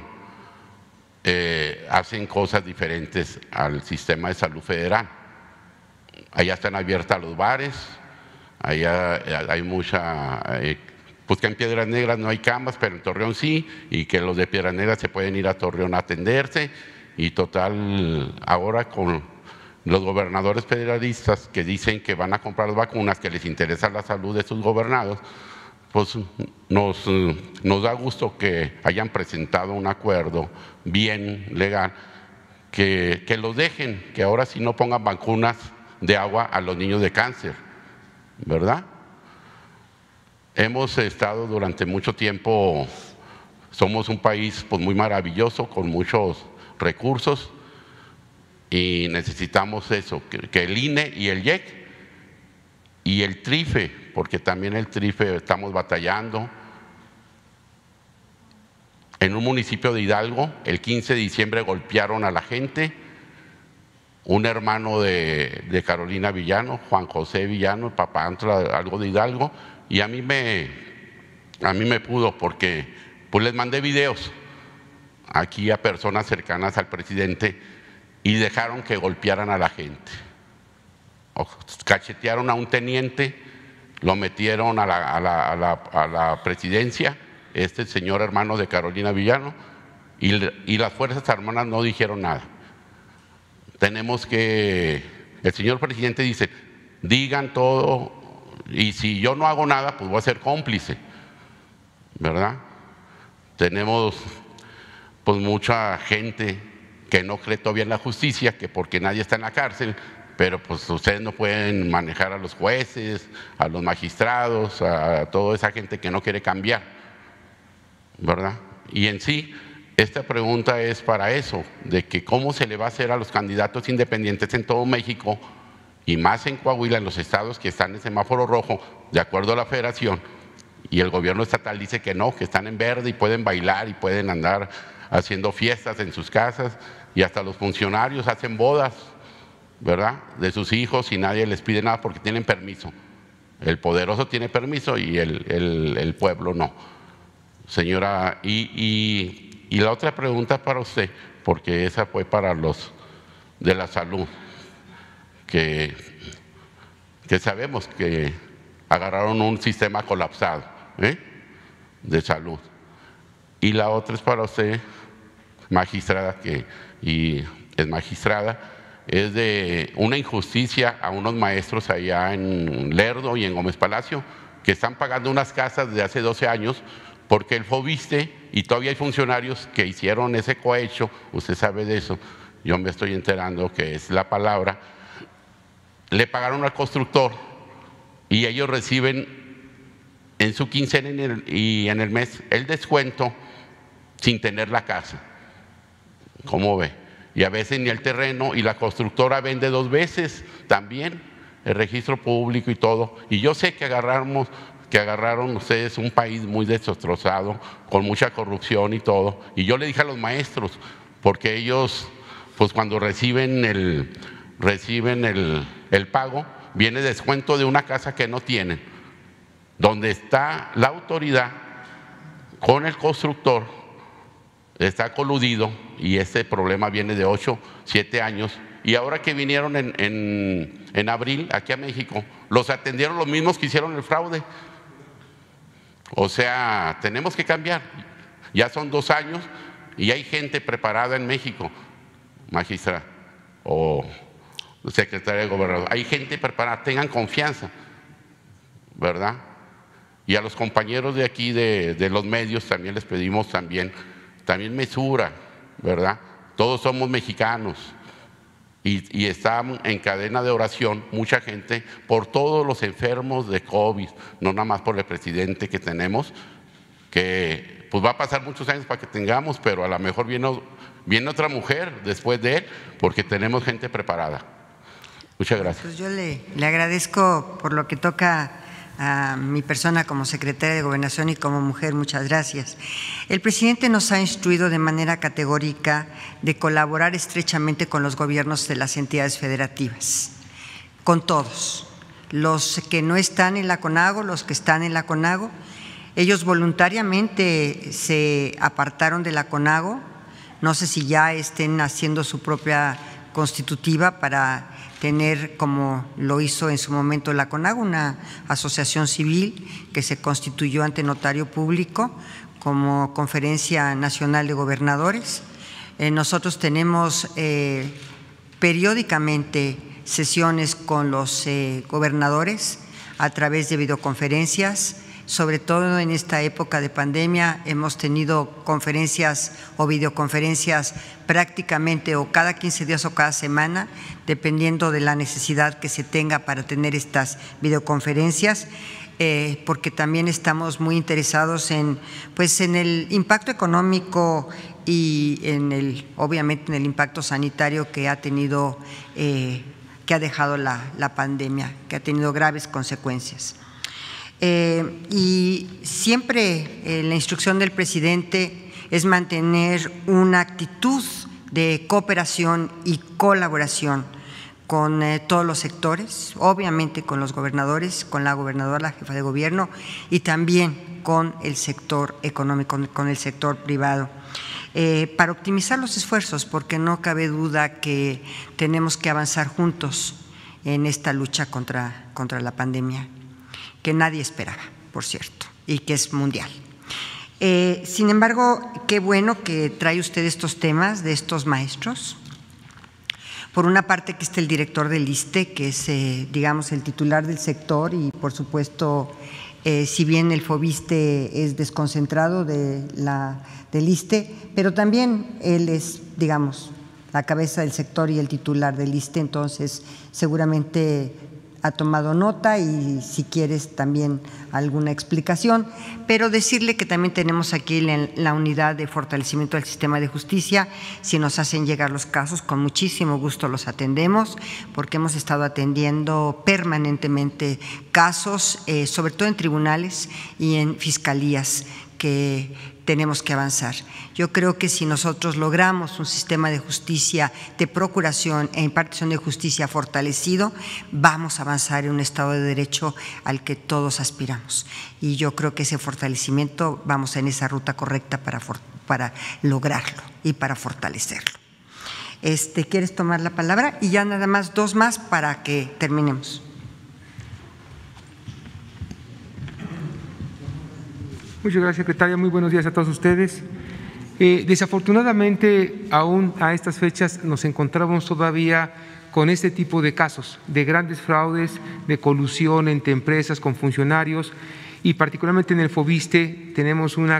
hacen cosas diferentes al sistema de salud federal. Allá están abiertas los bares, allá hay mucha… pues que en Piedras Negras no hay camas, pero en Torreón sí, y que los de Piedras Negras se pueden ir a Torreón a atenderse, y total, ahora con los gobernadores federalistas que dicen que van a comprar las vacunas, que les interesa la salud de sus gobernados, pues nos da gusto que hayan presentado un acuerdo bien legal, que los dejen, que ahora sí no pongan vacunas de agua a los niños de cáncer, ¿verdad? Hemos estado durante mucho tiempo, somos un país pues muy maravilloso, con muchos recursos, y necesitamos eso, que el INE y el IEC y el TRIFE, porque también el TRIFE estamos batallando. En un municipio de Hidalgo, el 15 de diciembre golpearon a la gente, un hermano de Carolina Villano, Juan José Villano, el papá algo de Hidalgo, y a mí me pudo, porque pues les mandé videos aquí a personas cercanas al presidente y dejaron que golpearan a la gente. Cachetearon a un teniente, lo metieron a la presidencia, este señor hermano de Carolina Villano, y las Fuerzas Armadas no dijeron nada. Tenemos que… El señor presidente dice, digan todo, y si yo no hago nada, pues voy a ser cómplice, ¿verdad? Tenemos pues mucha gente que no cree todavía en la justicia, que porque nadie está en la cárcel, pero pues ustedes no pueden manejar a los jueces, a los magistrados, a toda esa gente que no quiere cambiar, ¿verdad? Y en sí, esta pregunta es para eso, de que cómo se le va a hacer a los candidatos independientes en todo México, y más en Coahuila, en los estados que están en semáforo rojo, de acuerdo a la federación, y el gobierno estatal dice que no, que están en verde y pueden bailar y pueden andar haciendo fiestas en sus casas, y hasta los funcionarios hacen bodas, ¿verdad?, de sus hijos y nadie les pide nada porque tienen permiso. El poderoso tiene permiso y el pueblo no. Señora, y la otra pregunta para usted, porque esa fue para los de la salud, que sabemos que agarraron un sistema colapsado de salud. Y la otra es para usted, magistrada, y es magistrada, es de una injusticia a unos maestros allá en Lerdo y en Gómez Palacio, que están pagando unas casas de hace 12 años porque el FOBISTE, y todavía hay funcionarios que hicieron ese cohecho, usted sabe de eso, yo me estoy enterando que es la palabra, le pagaron al constructor y ellos reciben en su quincena y en el mes el descuento sin tener la casa. ¿Cómo ve? Y a veces ni el terreno, y la constructora vende 2 veces también, el registro público y todo. Y yo sé que agarraron ustedes un país muy destrozado, con mucha corrupción y todo. Y yo le dije a los maestros, porque ellos, pues cuando reciben el pago, viene descuento de una casa que no tienen, donde está la autoridad con el constructor, está coludido, y este problema viene de 8, 7 años. Y ahora que vinieron en abril aquí a México, los atendieron los mismos que hicieron el fraude. O sea, tenemos que cambiar. Ya son 2 años y hay gente preparada en México, magistrada o secretaria de Gobernador. Hay gente preparada, tengan confianza, ¿verdad? Y a los compañeros de aquí, de los medios, también les pedimos también mesura, ¿verdad? Todos somos mexicanos y estamos en cadena de oración, mucha gente, por todos los enfermos de COVID, no nada más por el presidente que tenemos, que pues va a pasar muchos años para que tengamos, pero a lo mejor viene otra mujer después de él, porque tenemos gente preparada. Muchas gracias. Pues yo le agradezco por lo que toca a mi persona como secretaria de Gobernación y como mujer, muchas gracias. El presidente nos ha instruido de manera categórica de colaborar estrechamente con los gobiernos de las entidades federativas, con todos, los que no están en la CONAGO, los que están en la CONAGO. Ellos voluntariamente se apartaron de la CONAGO, no sé si ya estén haciendo su propia constitutiva para tener, como lo hizo en su momento la CONAGO, una asociación civil que se constituyó ante notario público como Conferencia Nacional de Gobernadores. Nosotros tenemos periódicamente sesiones con los gobernadores a través de videoconferencias. Sobre todo en esta época de pandemia hemos tenido conferencias o videoconferencias prácticamente o cada 15 días o cada semana, dependiendo de la necesidad que se tenga para tener estas videoconferencias, porque también estamos muy interesados en el impacto económico y obviamente en el impacto sanitario que ha tenido, que ha dejado la pandemia, que ha tenido graves consecuencias. Y siempre la instrucción del presidente es mantener una actitud de cooperación y colaboración con todos los sectores, obviamente con los gobernadores, con la gobernadora, la jefa de gobierno, y también con el sector económico, con el sector privado, para optimizar los esfuerzos, porque no cabe duda que tenemos que avanzar juntos en esta lucha contra la pandemia, que nadie esperaba, por cierto, y que es mundial. Sin embargo, qué bueno que trae usted estos temas de estos maestros. Por una parte, que está el director del ISSSTE, que es, digamos, el titular del sector, y por supuesto, si bien el FOBISTE es desconcentrado del ISSSTE, pero también él es, digamos, la cabeza del sector y el titular del ISSSTE, entonces seguramente ha tomado nota y si quieres también alguna explicación, pero decirle que también tenemos aquí la unidad de fortalecimiento del sistema de justicia. Si nos hacen llegar los casos, con muchísimo gusto los atendemos, porque hemos estado atendiendo permanentemente casos, sobre todo en tribunales y en fiscalías, que tenemos que avanzar. Yo creo que si nosotros logramos un sistema de justicia, de procuración e impartición de justicia fortalecido, vamos a avanzar en un Estado de Derecho al que todos aspiramos. Y yo creo que ese fortalecimiento, vamos en esa ruta correcta para lograrlo y para fortalecerlo. ¿Quieres tomar la palabra? Y ya nada más 2 más para que terminemos. Muchas gracias, secretaria. Muy buenos días a todos ustedes. Desafortunadamente, aún a estas fechas nos encontramos todavía con este tipo de casos, de grandes fraudes, de colusión entre empresas con funcionarios, y particularmente en el Foviste tenemos una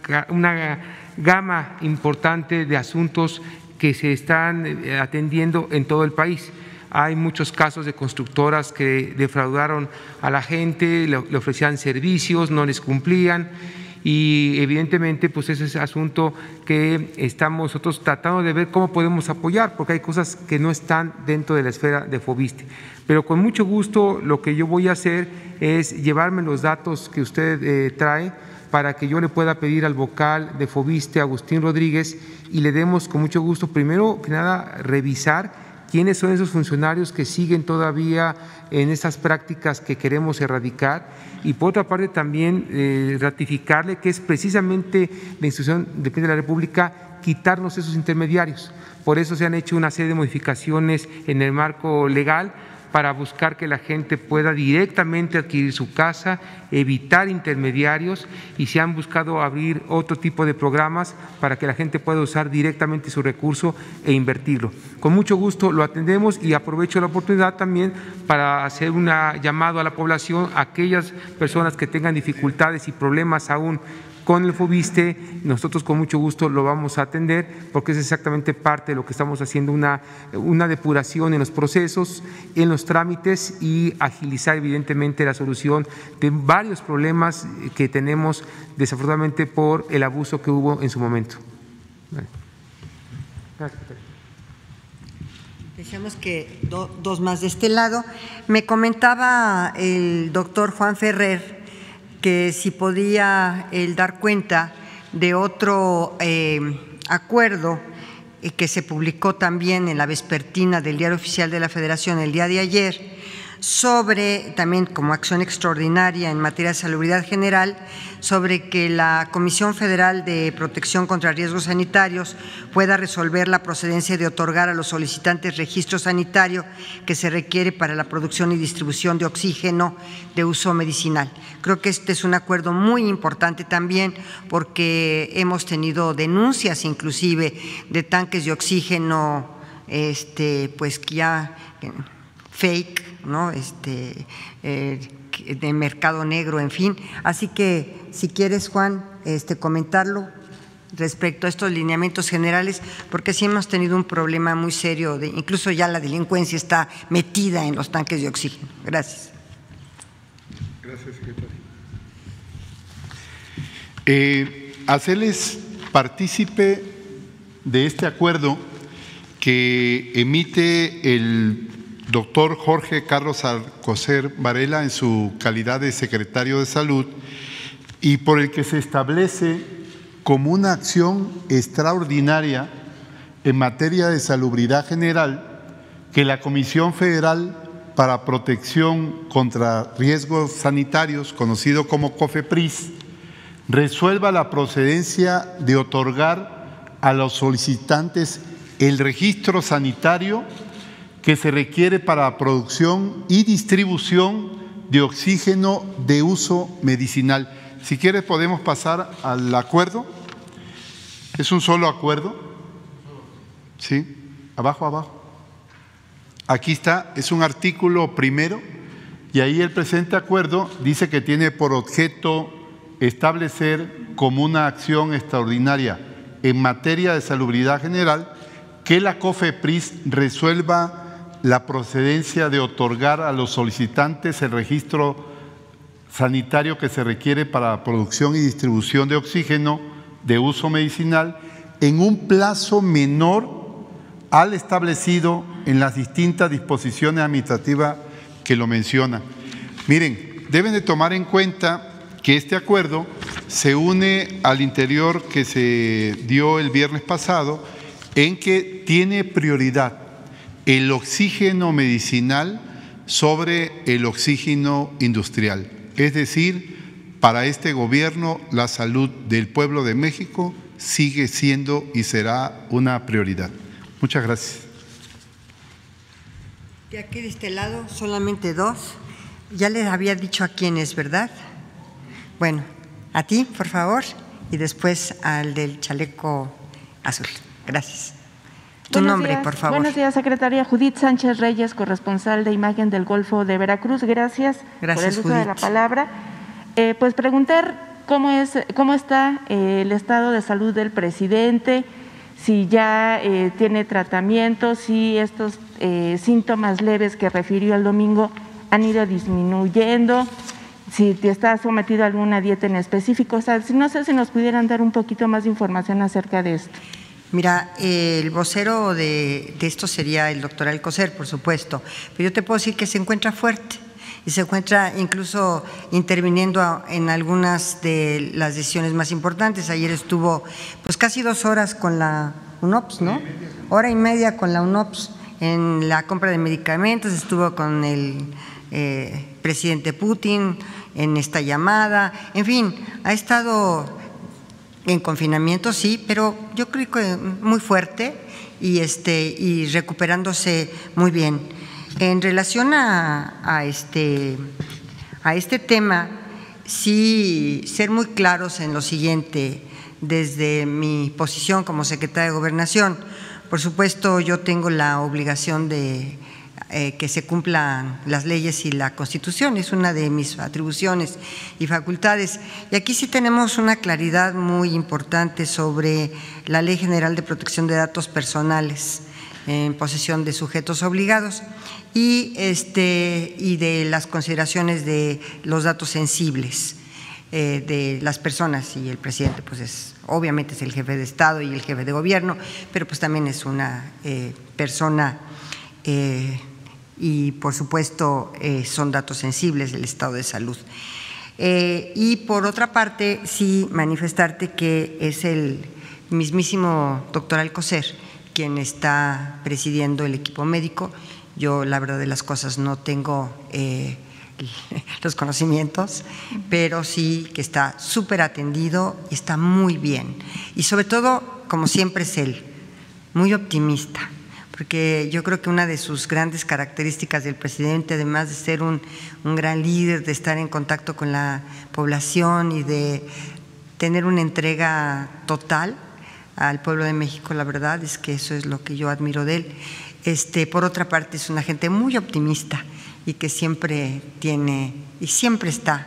gama importante de asuntos que se están atendiendo en todo el país. Hay muchos casos de constructoras que defraudaron a la gente, le ofrecían servicios, no les cumplían, y evidentemente pues ese es asunto que estamos nosotros tratando de ver cómo podemos apoyar, porque hay cosas que no están dentro de la esfera de Foviste. Pero con mucho gusto lo que yo voy a hacer es llevarme los datos que usted trae para que yo le pueda pedir al vocal de Foviste, Agustín Rodríguez, y le demos con mucho gusto, primero que nada, revisar quiénes son esos funcionarios que siguen todavía en estas prácticas que queremos erradicar, y por otra parte también ratificarle que es precisamente la institución de Presidencia de la República quitarnos esos intermediarios. Por eso se han hecho una serie de modificaciones en el marco legal para buscar que la gente pueda directamente adquirir su casa, evitar intermediarios, y se han buscado abrir otro tipo de programas para que la gente pueda usar directamente su recurso e invertirlo. Con mucho gusto lo atendemos, y aprovecho la oportunidad también para hacer un llamado a la población, a aquellas personas que tengan dificultades y problemas aún con el Foviste. Nosotros con mucho gusto lo vamos a atender, porque es exactamente parte de lo que estamos haciendo, una depuración en los procesos, en los trámites, y agilizar evidentemente la solución de varios problemas que tenemos desafortunadamente por el abuso que hubo en su momento. Gracias. Decíamos que dos más de este lado. Me comentaba el doctor Juan Ferrer que si podía él dar cuenta de otro acuerdo que se publicó también en la vespertina del Diario Oficial de la Federación el día de ayer, sobre, también como acción extraordinaria en materia de salubridad general, sobre que la Comisión Federal de Protección contra Riesgos Sanitarios pueda resolver la procedencia de otorgar a los solicitantes registro sanitario que se requiere para la producción y distribución de oxígeno de uso medicinal. Creo que este es un acuerdo muy importante también, porque hemos tenido denuncias inclusive de tanques de oxígeno pues ya fake, ¿no? De mercado negro, en fin. Así que si quieres, Juan, comentarlo respecto a estos lineamientos generales, porque sí hemos tenido un problema muy serio, incluso ya la delincuencia está metida en los tanques de oxígeno. Gracias. Gracias, secretario. Hacerles partícipe de este acuerdo que emite el doctor Jorge Carlos Alcocer Varela en su calidad de secretario de Salud, y por el que se establece como una acción extraordinaria en materia de salubridad general que la Comisión Federal para Protección contra Riesgos Sanitarios, conocido como COFEPRIS, resuelva la procedencia de otorgar a los solicitantes el registro sanitario que se requiere para la producción y distribución de oxígeno de uso medicinal. Si quieres podemos pasar al acuerdo. ¿Es un solo acuerdo? Sí, abajo. Aquí está, es un artículo primero, y ahí el presente acuerdo dice que tiene por objeto establecer como una acción extraordinaria en materia de salubridad general que la COFEPRIS resuelva la procedencia de otorgar a los solicitantes el registro sanitario que se requiere para la producción y distribución de oxígeno de uso medicinal en un plazo menor al establecido en las distintas disposiciones administrativas que lo mencionan. Miren, deben de tomar en cuenta que este acuerdo se une al interior que se dio el viernes pasado, en que tiene prioridad el oxígeno medicinal sobre el oxígeno industrial. Es decir, para este gobierno la salud del pueblo de México sigue siendo y será una prioridad. Muchas gracias. De aquí de este lado solamente dos. Ya les había dicho a quiénes, ¿verdad? Bueno, a ti, por favor, y después al del chaleco azul. Gracias. Tu nombre, por favor. Buenos días, secretaria. Judith Sánchez Reyes, corresponsal de Imagen del Golfo de Veracruz. Gracias por el uso Judith. de la palabra. Pues preguntar cómo está el estado de salud del presidente, si ya tiene tratamiento, si estos síntomas leves que refirió el domingo han ido disminuyendo, si está sometido a alguna dieta en específico. O sea, no sé si nos pudieran dar un poquito más de información acerca de esto. Mira, el vocero de esto sería el doctor Alcocer, por supuesto, pero yo te puedo decir que se encuentra fuerte y se encuentra incluso interviniendo en algunas de las decisiones más importantes. Ayer estuvo pues casi 2 horas con la UNOPS, ¿no? 1:30 con la UNOPS en la compra de medicamentos, estuvo con el presidente Putin en esta llamada, en fin, ha estado en confinamiento, sí, pero yo creo que muy fuerte y recuperándose muy bien. En relación a este tema, sí ser muy claros en lo siguiente, desde mi posición como secretaria de Gobernación. Por supuesto, yo tengo la obligación de que se cumplan las leyes y la Constitución, es una de mis atribuciones y facultades. Y aquí sí tenemos una claridad muy importante sobre la Ley General de Protección de Datos Personales en posesión de sujetos obligados y de las consideraciones de los datos sensibles de las personas, y el presidente pues obviamente es el jefe de Estado y el jefe de gobierno, pero pues también es una persona y por supuesto son datos sensibles del estado de salud. Y por otra parte, sí manifestarte que es el mismísimo doctor Alcocer quien está presidiendo el equipo médico. Yo, la verdad de las cosas, no tengo los conocimientos, pero sí que está súper atendido y está muy bien. Y sobre todo, como siempre es él, muy optimista, porque yo creo que una de sus grandes características del presidente, además de ser un gran líder, de estar en contacto con la población y de tener una entrega total al pueblo de México, la verdad es que eso es lo que yo admiro de él. Por otra parte, es una gente muy optimista y que siempre tiene y siempre está,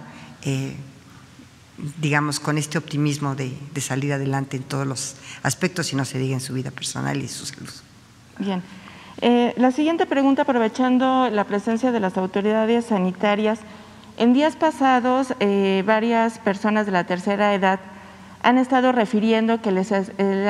digamos, con este optimismo de salir adelante en todos los aspectos, y no se diga en su vida personal y su salud. Bien. La siguiente pregunta, aprovechando la presencia de las autoridades sanitarias. En días pasados, varias personas de la tercera edad han estado refiriendo que les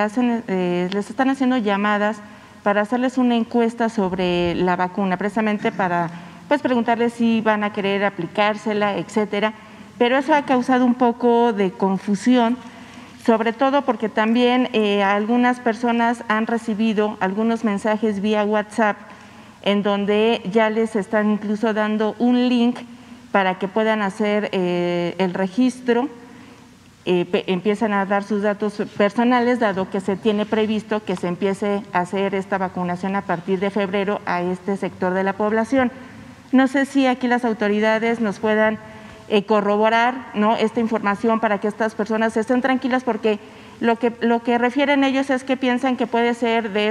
están haciendo llamadas para hacerles una encuesta sobre la vacuna, precisamente para pues preguntarles si van a querer aplicársela, etcétera. Pero eso ha causado un poco de confusión, sobre todo porque también algunas personas han recibido algunos mensajes vía WhatsApp en donde ya les están incluso dando un link para que puedan hacer el registro, empiezan a dar sus datos personales, dado que se tiene previsto que se empiece a hacer esta vacunación a partir de febrero a este sector de la población. No sé si aquí las autoridades nos puedan corroborar, ¿no?, esta información para que estas personas estén tranquilas, porque lo que refieren ellos es que piensan que puede ser de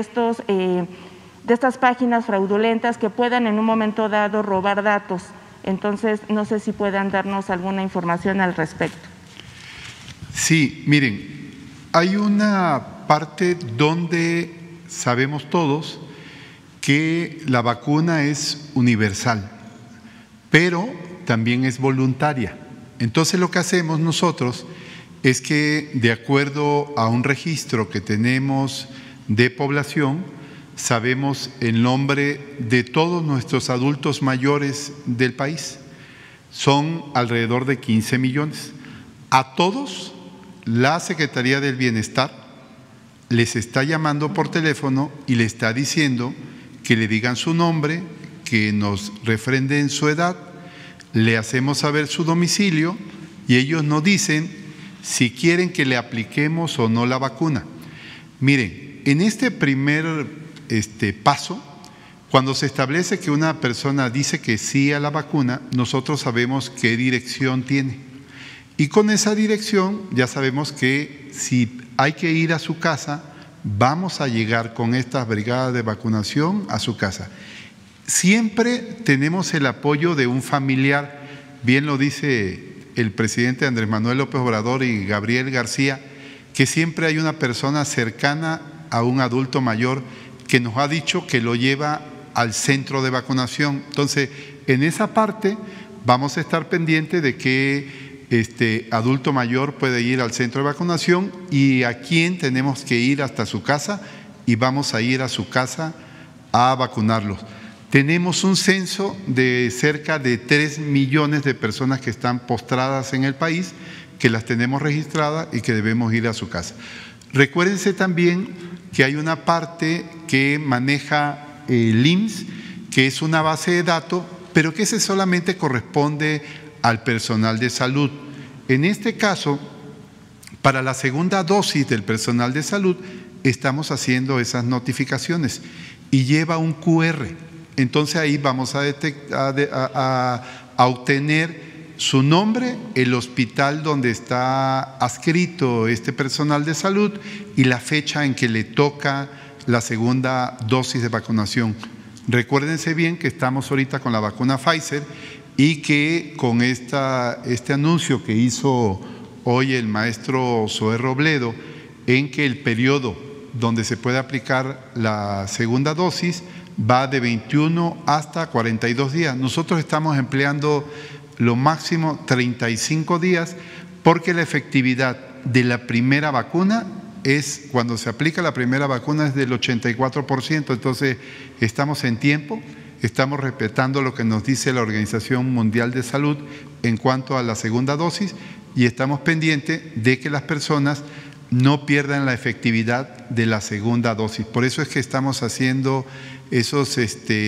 estas páginas fraudulentas que puedan en un momento dado robar datos. Entonces, no sé si puedan darnos alguna información al respecto. Sí, miren, hay una parte donde sabemos todos que la vacuna es universal, pero también es voluntaria. Entonces lo que hacemos nosotros es que, de acuerdo a un registro que tenemos de población, sabemos el nombre de todos nuestros adultos mayores del país. Son alrededor de 15 millones. A todos, la Secretaría del Bienestar les está llamando por teléfono y le está diciendo que le digan su nombre, que nos refrenden su edad, le hacemos saber su domicilio y ellos nos dicen si quieren que le apliquemos o no la vacuna. Miren, en este primer paso, cuando se establece que una persona dice que sí a la vacuna, nosotros sabemos qué dirección tiene. Y con esa dirección ya sabemos que si hay que ir a su casa, vamos a llegar con estas brigadas de vacunación a su casa. Siempre tenemos el apoyo de un familiar, bien lo dice el presidente Andrés Manuel López Obrador y Gabriel García, que siempre hay una persona cercana a un adulto mayor que nos ha dicho que lo lleva al centro de vacunación. Entonces, en esa parte vamos a estar pendientes de que adulto mayor puede ir al centro de vacunación y a quién tenemos que ir hasta su casa, y vamos a ir a su casa a vacunarlos. Tenemos un censo de cerca de 3 millones de personas que están postradas en el país, que las tenemos registradas y que debemos ir a su casa. Recuérdense también que hay una parte que maneja el IMSS, que es una base de datos, pero que ese solamente corresponde al personal de salud. En este caso, para la segunda dosis del personal de salud, estamos haciendo esas notificaciones y lleva un QR. Entonces ahí vamos a obtener su nombre, el hospital donde está adscrito este personal de salud y la fecha en que le toca la segunda dosis de vacunación. Recuérdense bien que estamos ahorita con la vacuna Pfizer y que con este anuncio que hizo hoy el maestro Zoé Robledo, en que el periodo donde se puede aplicar la segunda dosis va de 21 hasta 42 días. Nosotros estamos empleando lo máximo 35 días porque la efectividad de la primera vacuna es, cuando se aplica la primera vacuna, es del 84%. Entonces, estamos en tiempo, estamos respetando lo que nos dice la Organización Mundial de Salud en cuanto a la segunda dosis y estamos pendientes de que las personas no pierdan la efectividad de la segunda dosis. Por eso es que estamos haciendo esos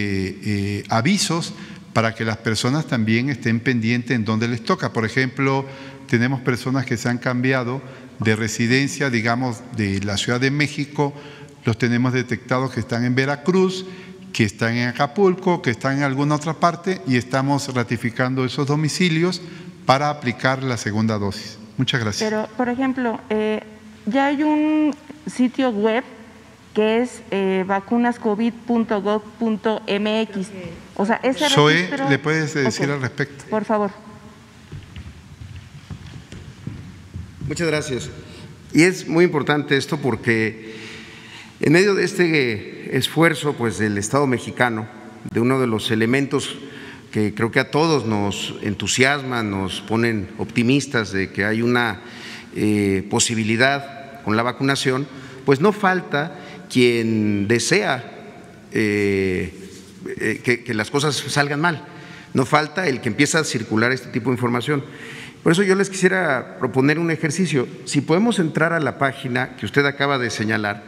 avisos para que las personas también estén pendientes en dónde les toca. Por ejemplo, tenemos personas que se han cambiado de residencia, digamos, de la Ciudad de México, los tenemos detectados que están en Veracruz, que están en Acapulco, que están en alguna otra parte, y estamos ratificando esos domicilios para aplicar la segunda dosis. Muchas gracias. Pero, por ejemplo, ya hay un sitio web que es vacunascovid.gov.mx. O sea, ese Zoé, registro… ¿le puedes decir al respecto? Por favor. Muchas gracias. Y es muy importante esto porque en medio de este esfuerzo pues, del Estado mexicano, de uno de los elementos que creo que a todos nos entusiasman, nos ponen optimistas de que hay una posibilidad con la vacunación, pues no falta quien desea que las cosas salgan mal, no falta el que empieza a circular este tipo de información. Por eso yo les quisiera proponer un ejercicio. Si podemos entrar a la página que usted acaba de señalar,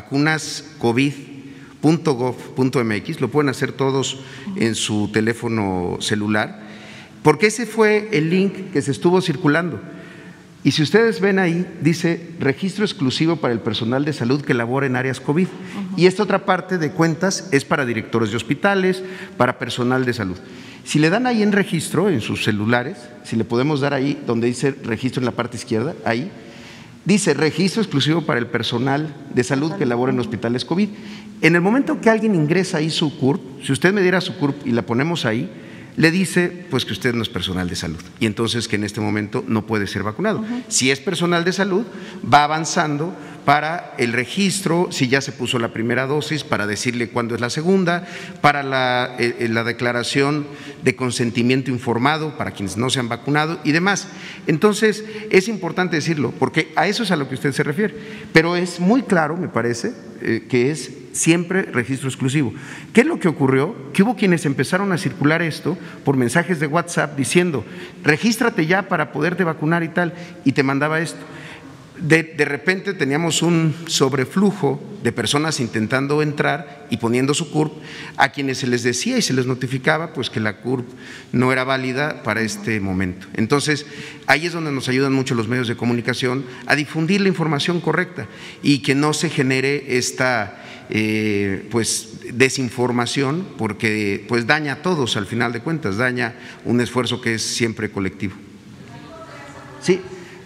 vacunascovid.gov.mx, lo pueden hacer todos en su teléfono celular, porque ese fue el link que se estuvo circulando. Y si ustedes ven ahí, dice registro exclusivo para el personal de salud que labora en áreas COVID. Y esta otra parte de cuentas es para directores de hospitales, para personal de salud. Si le dan ahí en registro, en sus celulares, si le podemos dar ahí donde dice registro en la parte izquierda, ahí, dice registro exclusivo para el personal de salud que labora en hospitales COVID. En el momento que alguien ingresa ahí su CURP, si usted me diera su CURP y la ponemos ahí, le dice pues que usted no es personal de salud y entonces que en este momento no puede ser vacunado. Si es personal de salud, va avanzando para el registro, si ya se puso la primera dosis, para decirle cuándo es la segunda, para la declaración de consentimiento informado para quienes no se han vacunado y demás. Entonces, es importante decirlo, porque a eso es a lo que usted se refiere, pero es muy claro, me parece, que es siempre registro exclusivo. ¿Qué es lo que ocurrió? Que hubo quienes empezaron a circular esto por mensajes de WhatsApp diciendo, regístrate ya para poderte vacunar y tal, y te mandaba esto. De repente teníamos un sobreflujo de personas intentando entrar y poniendo su CURP, a quienes se les decía y se les notificaba pues que la CURP no era válida para este momento. Entonces, ahí es donde nos ayudan mucho los medios de comunicación a difundir la información correcta y que no se genere esta pues desinformación, porque pues daña a todos al final de cuentas, daña un esfuerzo que es siempre colectivo. Sí.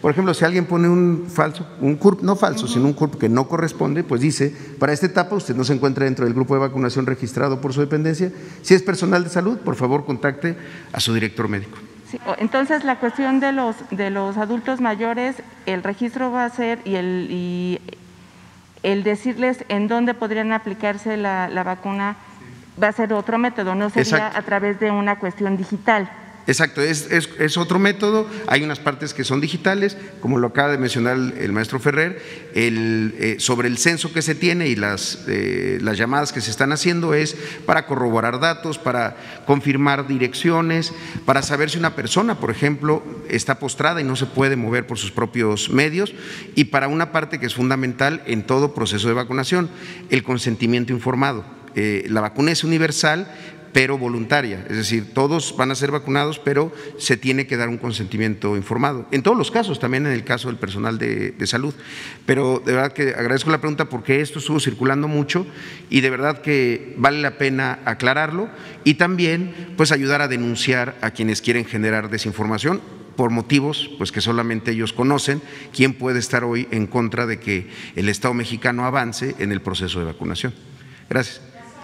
Por ejemplo, si alguien pone un CURP, no falso, sino un CURP que no corresponde, pues dice, para esta etapa usted no se encuentra dentro del grupo de vacunación registrado por su dependencia. Si es personal de salud, por favor contacte a su director médico. Sí, entonces, la cuestión de los adultos mayores, el registro va a ser y el decirles en dónde podrían aplicarse la vacuna va a ser otro método, no sería Exacto. a través de una cuestión digital. Exacto, es otro método. Hay unas partes que son digitales, como lo acaba de mencionar el maestro Ferrer, sobre el censo que se tiene y las llamadas que se están haciendo es para corroborar datos, para confirmar direcciones, para saber si una persona, por ejemplo, está postrada y no se puede mover por sus propios medios, y para una parte que es fundamental en todo proceso de vacunación, el consentimiento informado. La vacuna es universal, pero voluntaria, es decir, todos van a ser vacunados, pero se tiene que dar un consentimiento informado. En todos los casos, también en el caso del personal de salud. Pero de verdad que agradezco la pregunta porque esto estuvo circulando mucho y de verdad que vale la pena aclararlo y también pues ayudar a denunciar a quienes quieren generar desinformación por motivos pues que solamente ellos conocen. ¿Quién puede estar hoy en contra de que el Estado mexicano avance en el proceso de vacunación? Gracias.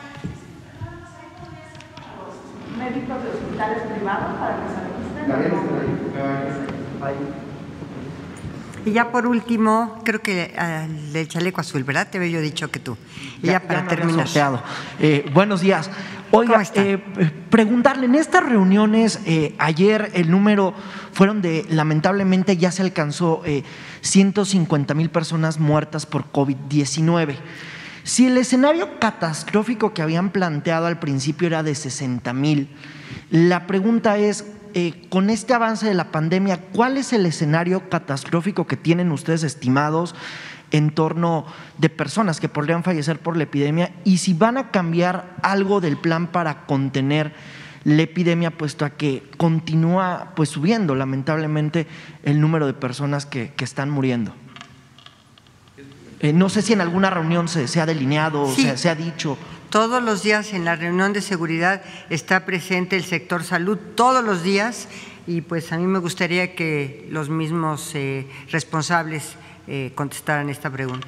¿Médicos de hospitales privados para que se registren? Y ya por último, creo que el chaleco azul, ¿verdad? Te había yo dicho que tú. Y ya para terminar. Buenos días. Oiga, preguntarle, en estas reuniones, ayer el número fueron lamentablemente ya se alcanzó 150,000 personas muertas por COVID-19. Si el escenario catastrófico que habían planteado al principio era de 60,000, la pregunta es, con este avance de la pandemia, ¿cuál es el escenario catastrófico que tienen ustedes estimados en torno de personas que podrían fallecer por la epidemia? Y si van a cambiar algo del plan para contener la epidemia, puesto a que continúa pues subiendo lamentablemente el número de personas que están muriendo. No sé si en alguna reunión se ha delineado, sí, se ha dicho. Todos los días en la reunión de seguridad está presente el sector salud, todos los días, y pues a mí me gustaría que los mismos responsables contestaran esta pregunta.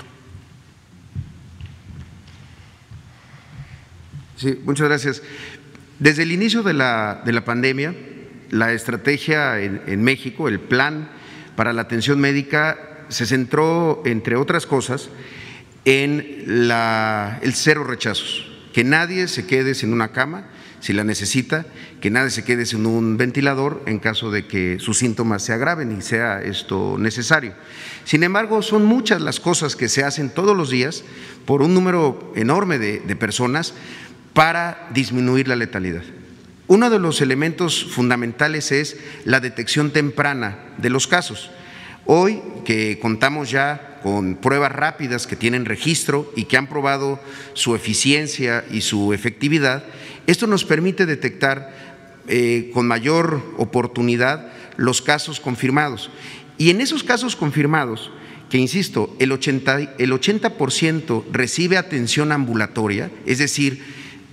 Sí, muchas gracias. Desde el inicio de la pandemia, la estrategia en México, el plan para la atención médica, se centró, entre otras cosas, en el cero rechazos, que nadie se quede sin una cama si la necesita, que nadie se quede sin un ventilador en caso de que sus síntomas se agraven y sea esto necesario. Sin embargo, son muchas las cosas que se hacen todos los días por un número enorme de personas para disminuir la letalidad. Uno de los elementos fundamentales es la detección temprana de los casos. Hoy que contamos ya con pruebas rápidas que tienen registro y que han probado su eficiencia y su efectividad, esto nos permite detectar con mayor oportunidad los casos confirmados. Y en esos casos confirmados, que insisto, el 80% recibe atención ambulatoria, es decir,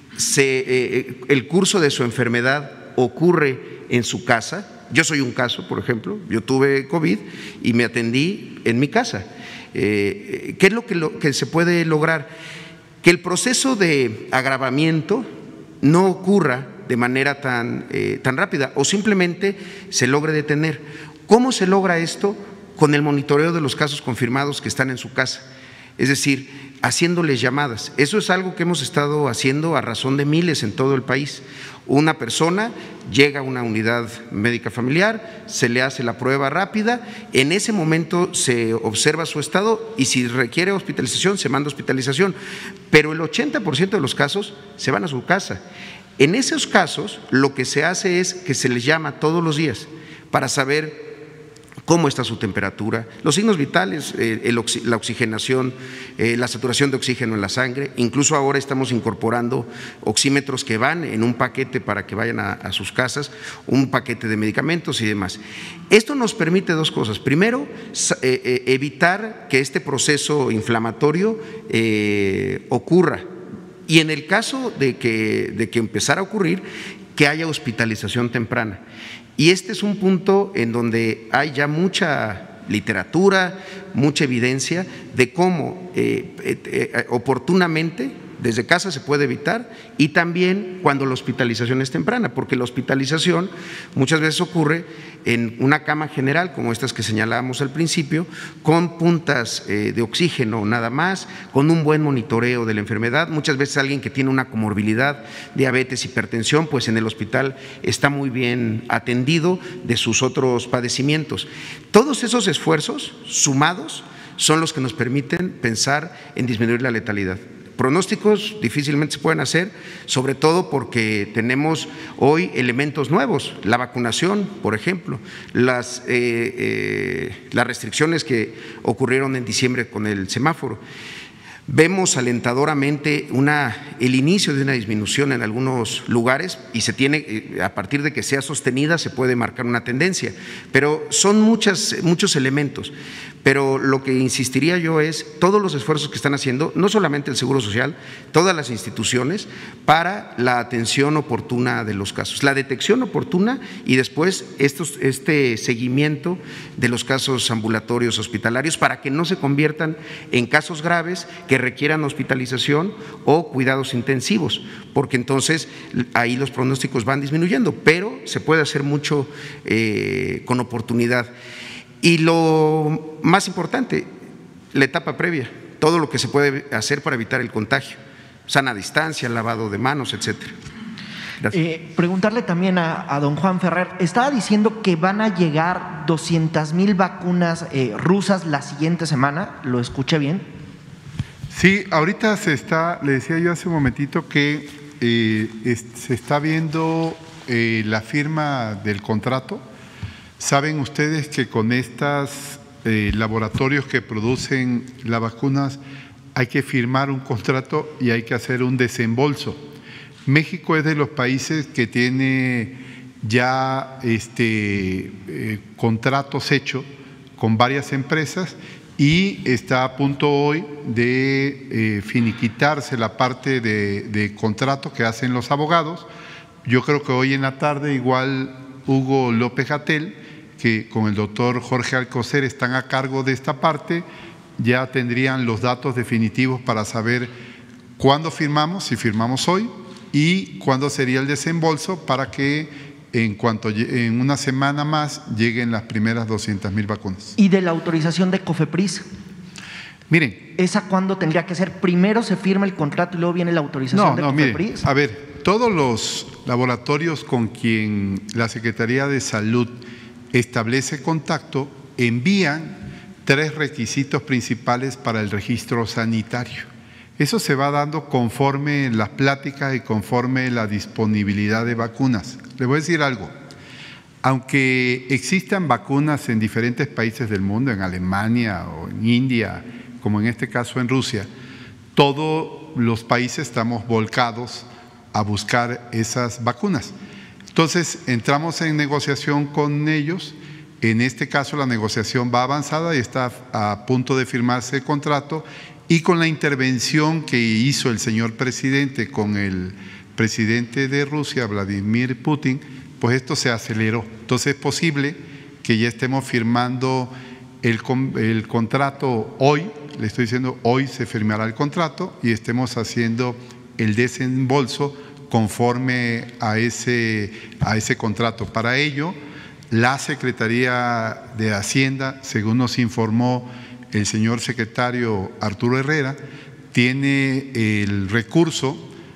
el curso de su enfermedad ocurre en su casa. Yo soy un caso, por ejemplo, yo tuve COVID y me atendí en mi casa. ¿Qué es lo que se puede lograr? Que el proceso de agravamiento no ocurra de manera tan rápida o simplemente se logre detener. ¿Cómo se logra esto? Con el monitoreo de los casos confirmados que están en su casa, es decir, haciéndoles llamadas. Eso es algo que hemos estado haciendo a razón de miles en todo el país. Una persona llega a una unidad médica familiar, se le hace la prueba rápida, en ese momento se observa su estado y si requiere hospitalización, se manda hospitalización, pero el 80% de los casos se van a su casa. En esos casos, lo que se hace es que se les llama todos los días para saber cómo está su temperatura, los signos vitales, la oxigenación, la saturación de oxígeno en la sangre. Incluso ahora estamos incorporando oxímetros que van en un paquete para que vayan a sus casas, un paquete de medicamentos y demás. Esto nos permite dos cosas. Primero, evitar que este proceso inflamatorio ocurra. Y en el caso de que empezara a ocurrir, que haya hospitalización temprana. Y este es un punto en donde hay ya mucha literatura, mucha evidencia de cómo oportunamente desde casa se puede evitar, y también cuando la hospitalización es temprana, porque la hospitalización muchas veces ocurre en una cama general, como estas que señalábamos al principio, con puntas de oxígeno nada más, con un buen monitoreo de la enfermedad. Muchas veces alguien que tiene una comorbilidad, diabetes, hipertensión, pues en el hospital está muy bien atendido de sus otros padecimientos. Todos esos esfuerzos sumados son los que nos permiten pensar en disminuir la letalidad. Pronósticos difícilmente se pueden hacer, sobre todo porque tenemos hoy elementos nuevos, la vacunación, por ejemplo, las restricciones que ocurrieron en diciembre con el semáforo. Vemos alentadoramente el inicio de una disminución en algunos lugares y se tiene, a partir de que sea sostenida, se puede marcar una tendencia, pero son muchos elementos. Pero lo que insistiría yo es todos los esfuerzos que están haciendo, no solamente el Seguro Social, todas las instituciones, para la atención oportuna de los casos, la detección oportuna y después este seguimiento de los casos ambulatorios hospitalarios para que no se conviertan en casos graves que requieran hospitalización o cuidados intensivos, porque entonces ahí los pronósticos van disminuyendo, pero se puede hacer mucho con oportunidad. Y lo más importante, la etapa previa, todo lo que se puede hacer para evitar el contagio, sana distancia, lavado de manos, etcétera. Preguntarle también a don Juan Ferrer, estaba diciendo que van a llegar 200,000 vacunas rusas la siguiente semana, ¿lo escuché bien? Sí, ahorita le decía yo hace un momentito que se está viendo la firma del contrato. Saben ustedes que con estos laboratorios que producen las vacunas hay que firmar un contrato y hay que hacer un desembolso. México es de los países que tiene ya contratos hechos con varias empresas y está a punto hoy de finiquitarse la parte de contrato que hacen los abogados. Yo creo que hoy en la tarde igual Hugo López-Gatell, que con el doctor Jorge Alcocer están a cargo de esta parte, ya tendrían los datos definitivos para saber cuándo firmamos, si firmamos hoy, y cuándo sería el desembolso para que en una semana más lleguen las primeras 200,000 vacunas. ¿Y de la autorización de COFEPRIS? Miren. ¿Esa cuándo tendría que ser? ¿Primero se firma el contrato y luego viene la autorización de COFEPRIS? Miren, a ver, todos los laboratorios con quien la Secretaría de Salud establece contacto envían 3 requisitos principales para el registro sanitario. Eso se va dando conforme las pláticas y conforme la disponibilidad de vacunas. Les voy a decir algo, aunque existan vacunas en diferentes países del mundo, en Alemania o en India, como en este caso en Rusia, todos los países estamos volcados a buscar esas vacunas. Entonces, entramos en negociación con ellos. En este caso, la negociación va avanzada y está a punto de firmarse el contrato, y con la intervención que hizo el señor presidente con el presidente de Rusia, Vladimir Putin, pues esto se aceleró. Entonces, es posible que ya estemos firmando el contrato hoy, le estoy diciendo hoy se firmará el contrato y estemos haciendo el desembolso conforme a ese contrato. Para ello, la Secretaría de Hacienda, según nos informó el señor secretario Arturo Herrera, tiene el recurso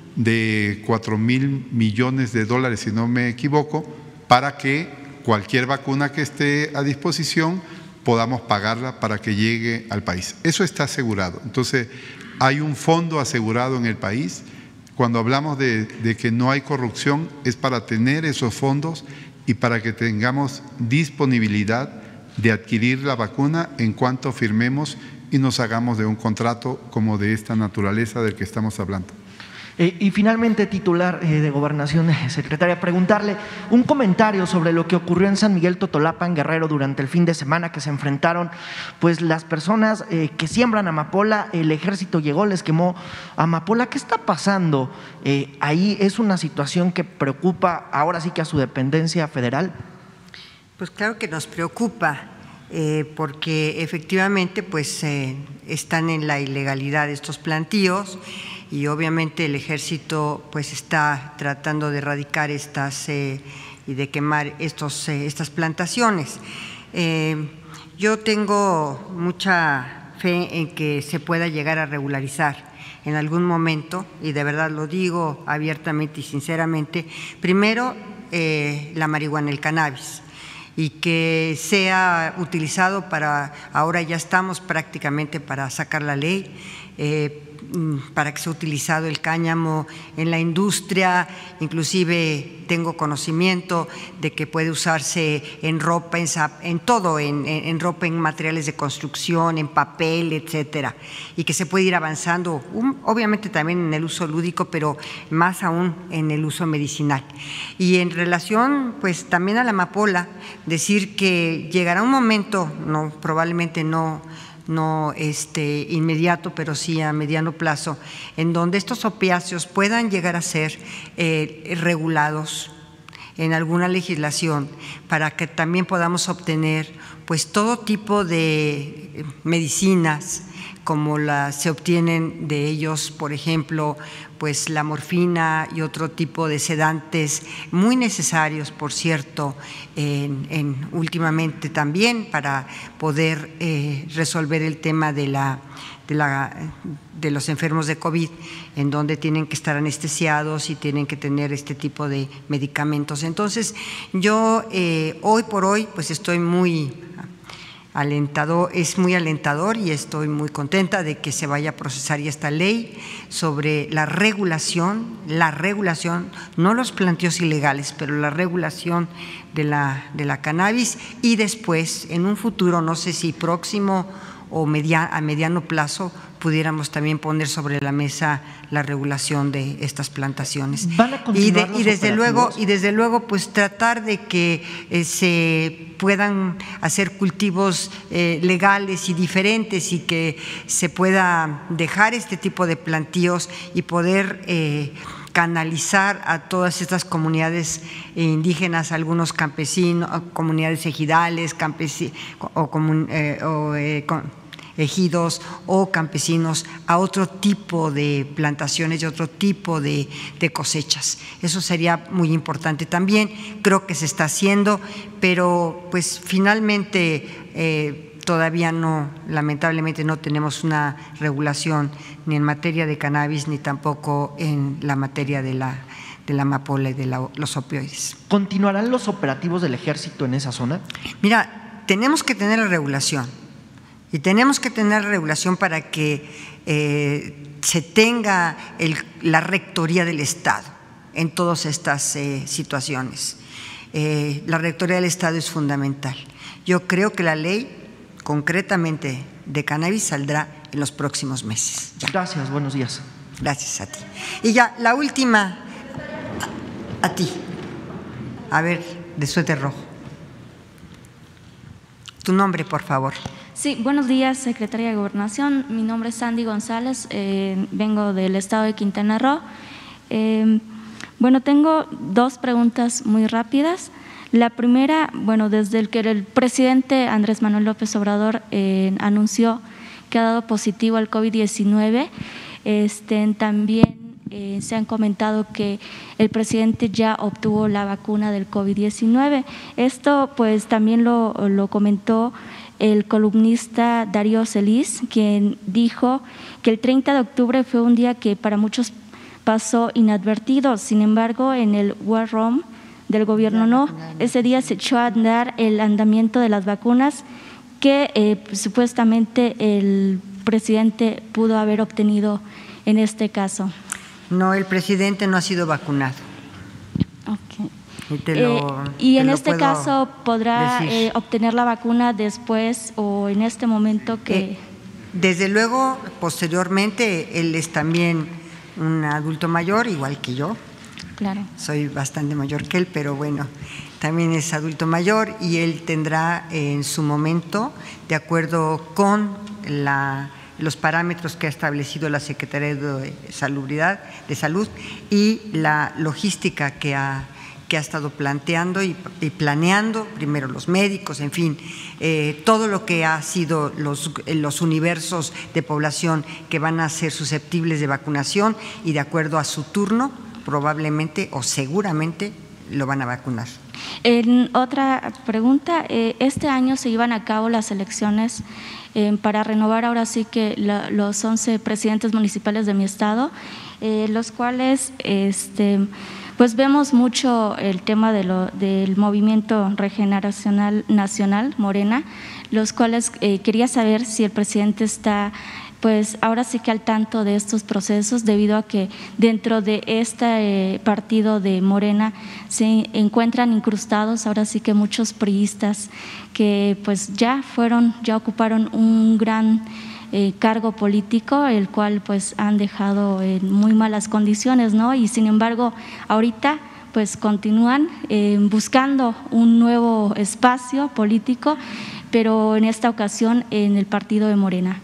de 4,000 millones de dólares, si no me equivoco, para que cualquier vacuna que esté a disposición podamos pagarla para que llegue al país. Eso está asegurado. Entonces, hay un fondo asegurado en el país. Cuando hablamos de que no hay corrupción, es para tener esos fondos y para que tengamos disponibilidad de adquirir la vacuna en cuanto firmemos y nos hagamos de un contrato como de esta naturaleza del que estamos hablando. Y finalmente, titular de Gobernación, secretaria, preguntarle un comentario sobre lo que ocurrió en San Miguel Totolapan, Guerrero, durante el fin de semana, que se enfrentaron pues las personas que siembran amapola. El ejército llegó, les quemó amapola. ¿Qué está pasando ahí? ¿Es una situación que preocupa ahora sí que a su dependencia federal? Pues claro que nos preocupa. porque efectivamente pues están en la ilegalidad estos plantíos y obviamente el Ejército pues está tratando de erradicar estas y de quemar estas plantaciones. Yo tengo mucha fe en que se pueda llegar a regularizar en algún momento, y de verdad lo digo abiertamente y sinceramente, primero la marihuana, el cannabis, y que sea utilizado para, ahora ya estamos prácticamente para sacar la ley, para que sea utilizado el cáñamo en la industria, inclusive tengo conocimiento de que puede usarse en ropa, en todo, en ropa, en materiales de construcción, en papel, etcétera, y que se puede ir avanzando, obviamente también en el uso lúdico, pero más aún en el uso medicinal. Y en relación pues también a la amapola, decir que llegará un momento, probablemente no inmediato, pero sí a mediano plazo, en donde estos opiáceos puedan llegar a ser regulados en alguna legislación para que también podamos obtener pues todo tipo de medicinas como se obtienen de ellos, por ejemplo, pues la morfina y otro tipo de sedantes muy necesarios, por cierto, últimamente también para poder resolver el tema de los enfermos de COVID, en donde tienen que estar anestesiados y tienen que tener este tipo de medicamentos. Entonces, yo hoy por hoy pues estoy muy es muy alentador y estoy muy contenta de que se vaya a procesar ya esta ley sobre la regulación, no los plantíos ilegales, pero la regulación de la cannabis, y después, en un futuro, no sé si próximo o a mediano plazo, pudiéramos también poner sobre la mesa la regulación de estas plantaciones. ¿Van a continuar y desde luego pues tratar de que se puedan hacer cultivos legales y diferentes y que se pueda dejar este tipo de plantíos y poder canalizar a todas estas comunidades indígenas, algunos campesinos, comunidades ejidales, ejidos o campesinos a otro tipo de plantaciones y otro tipo de cosechas. Eso sería muy importante también, creo que se está haciendo, pero pues finalmente todavía lamentablemente no tenemos una regulación ni en materia de cannabis ni tampoco en la materia de la amapola y de los opioides. ¿Continuarán los operativos del Ejército en esa zona? Mira, tenemos que tener la regulación. Y tenemos que tener regulación para que se tenga la rectoría del Estado en todas estas situaciones. La rectoría del Estado es fundamental. Yo creo que la ley, concretamente de cannabis, saldrá en los próximos meses. Gracias, buenos días. Gracias a ti. Y ya, la última, a ti. A ver, de suéter rojo. Tu nombre, por favor. Sí, buenos días, secretaria de Gobernación. Mi nombre es Sandy González, vengo del estado de Quintana Roo. Bueno, tengo dos preguntas muy rápidas. La primera, bueno, desde que el presidente Andrés Manuel López Obrador anunció que ha dado positivo al COVID-19, también se han comentado que el presidente ya obtuvo la vacuna del COVID-19. Esto pues también lo comentó el columnista Darío Celis, quien dijo que el 30 de octubre fue un día que para muchos pasó inadvertido. Sin embargo, en el War Room del gobierno no. Ese día se echó a andar el andamiento de las vacunas que supuestamente el presidente pudo haber obtenido en este caso. No, el presidente no ha sido vacunado. Okay. Y en este caso podrá obtener la vacuna después o en este momento que… Desde luego, posteriormente, él es también un adulto mayor, igual que yo. Claro. Soy bastante mayor que él, pero bueno, también es adulto mayor y él tendrá en su momento, de acuerdo con los parámetros que ha establecido la Secretaría de Salud y la logística que que ha estado planteando y planeando, primero los médicos, en fin, todo lo que ha sido los universos de población que van a ser susceptibles de vacunación y de acuerdo a su turno, probablemente o seguramente lo van a vacunar. En otra pregunta, este año se llevan a cabo las elecciones para renovar ahora sí que los 11 presidentes municipales de mi estado, los cuales pues vemos mucho el tema del movimiento regeneracional nacional, Morena, los cuales quería saber si el presidente está pues ahora sí que al tanto de estos procesos, debido a que dentro de este partido de Morena se encuentran incrustados ahora sí que muchos priistas que pues ya ocuparon un gran cargo político, el cual pues han dejado en muy malas condiciones, ¿no? Y sin embargo ahorita pues continúan buscando un nuevo espacio político, pero en esta ocasión en el partido de Morena.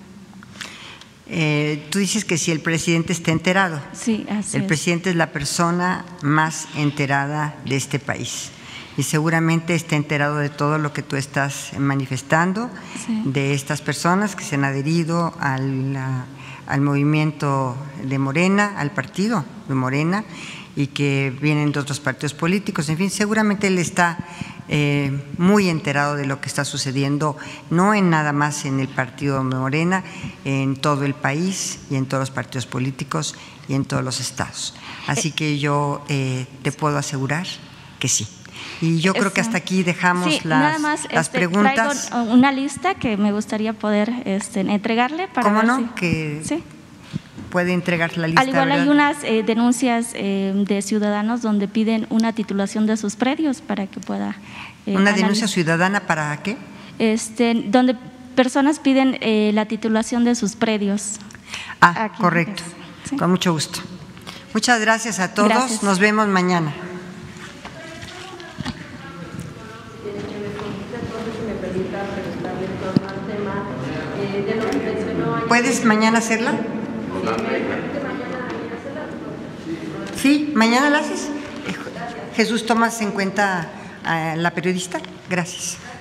Tú dices que si el presidente está enterado. Sí, así El presidente es la persona más enterada de este país y seguramente está enterado de todo lo que tú estás manifestando, sí, de estas personas que se han adherido al movimiento de Morena, al partido de Morena y que vienen de otros partidos políticos. En fin, seguramente él está muy enterado de lo que está sucediendo, no en nada más en el partido de Morena, en todo el país y en todos los partidos políticos y en todos los estados. Así que yo te puedo asegurar que sí. Y yo creo que hasta aquí dejamos sí, nada más, las preguntas. Traigo una lista que me gustaría poder entregarle para ¿Cómo ver no? si, Que sí, puede entregar la lista. al igual ¿verdad? hay unas denuncias de ciudadanos donde piden una titulación de sus predios para que pueda ¿Una denuncia ciudadana para qué? Donde personas piden la titulación de sus predios. Aquí, correcto, sí. Con mucho gusto. Muchas gracias a todos, Gracias. Nos vemos mañana. ¿Puedes mañana hacerla? Sí, mañana la haces. Jesús, ¿tomas en cuenta a la periodista? Gracias.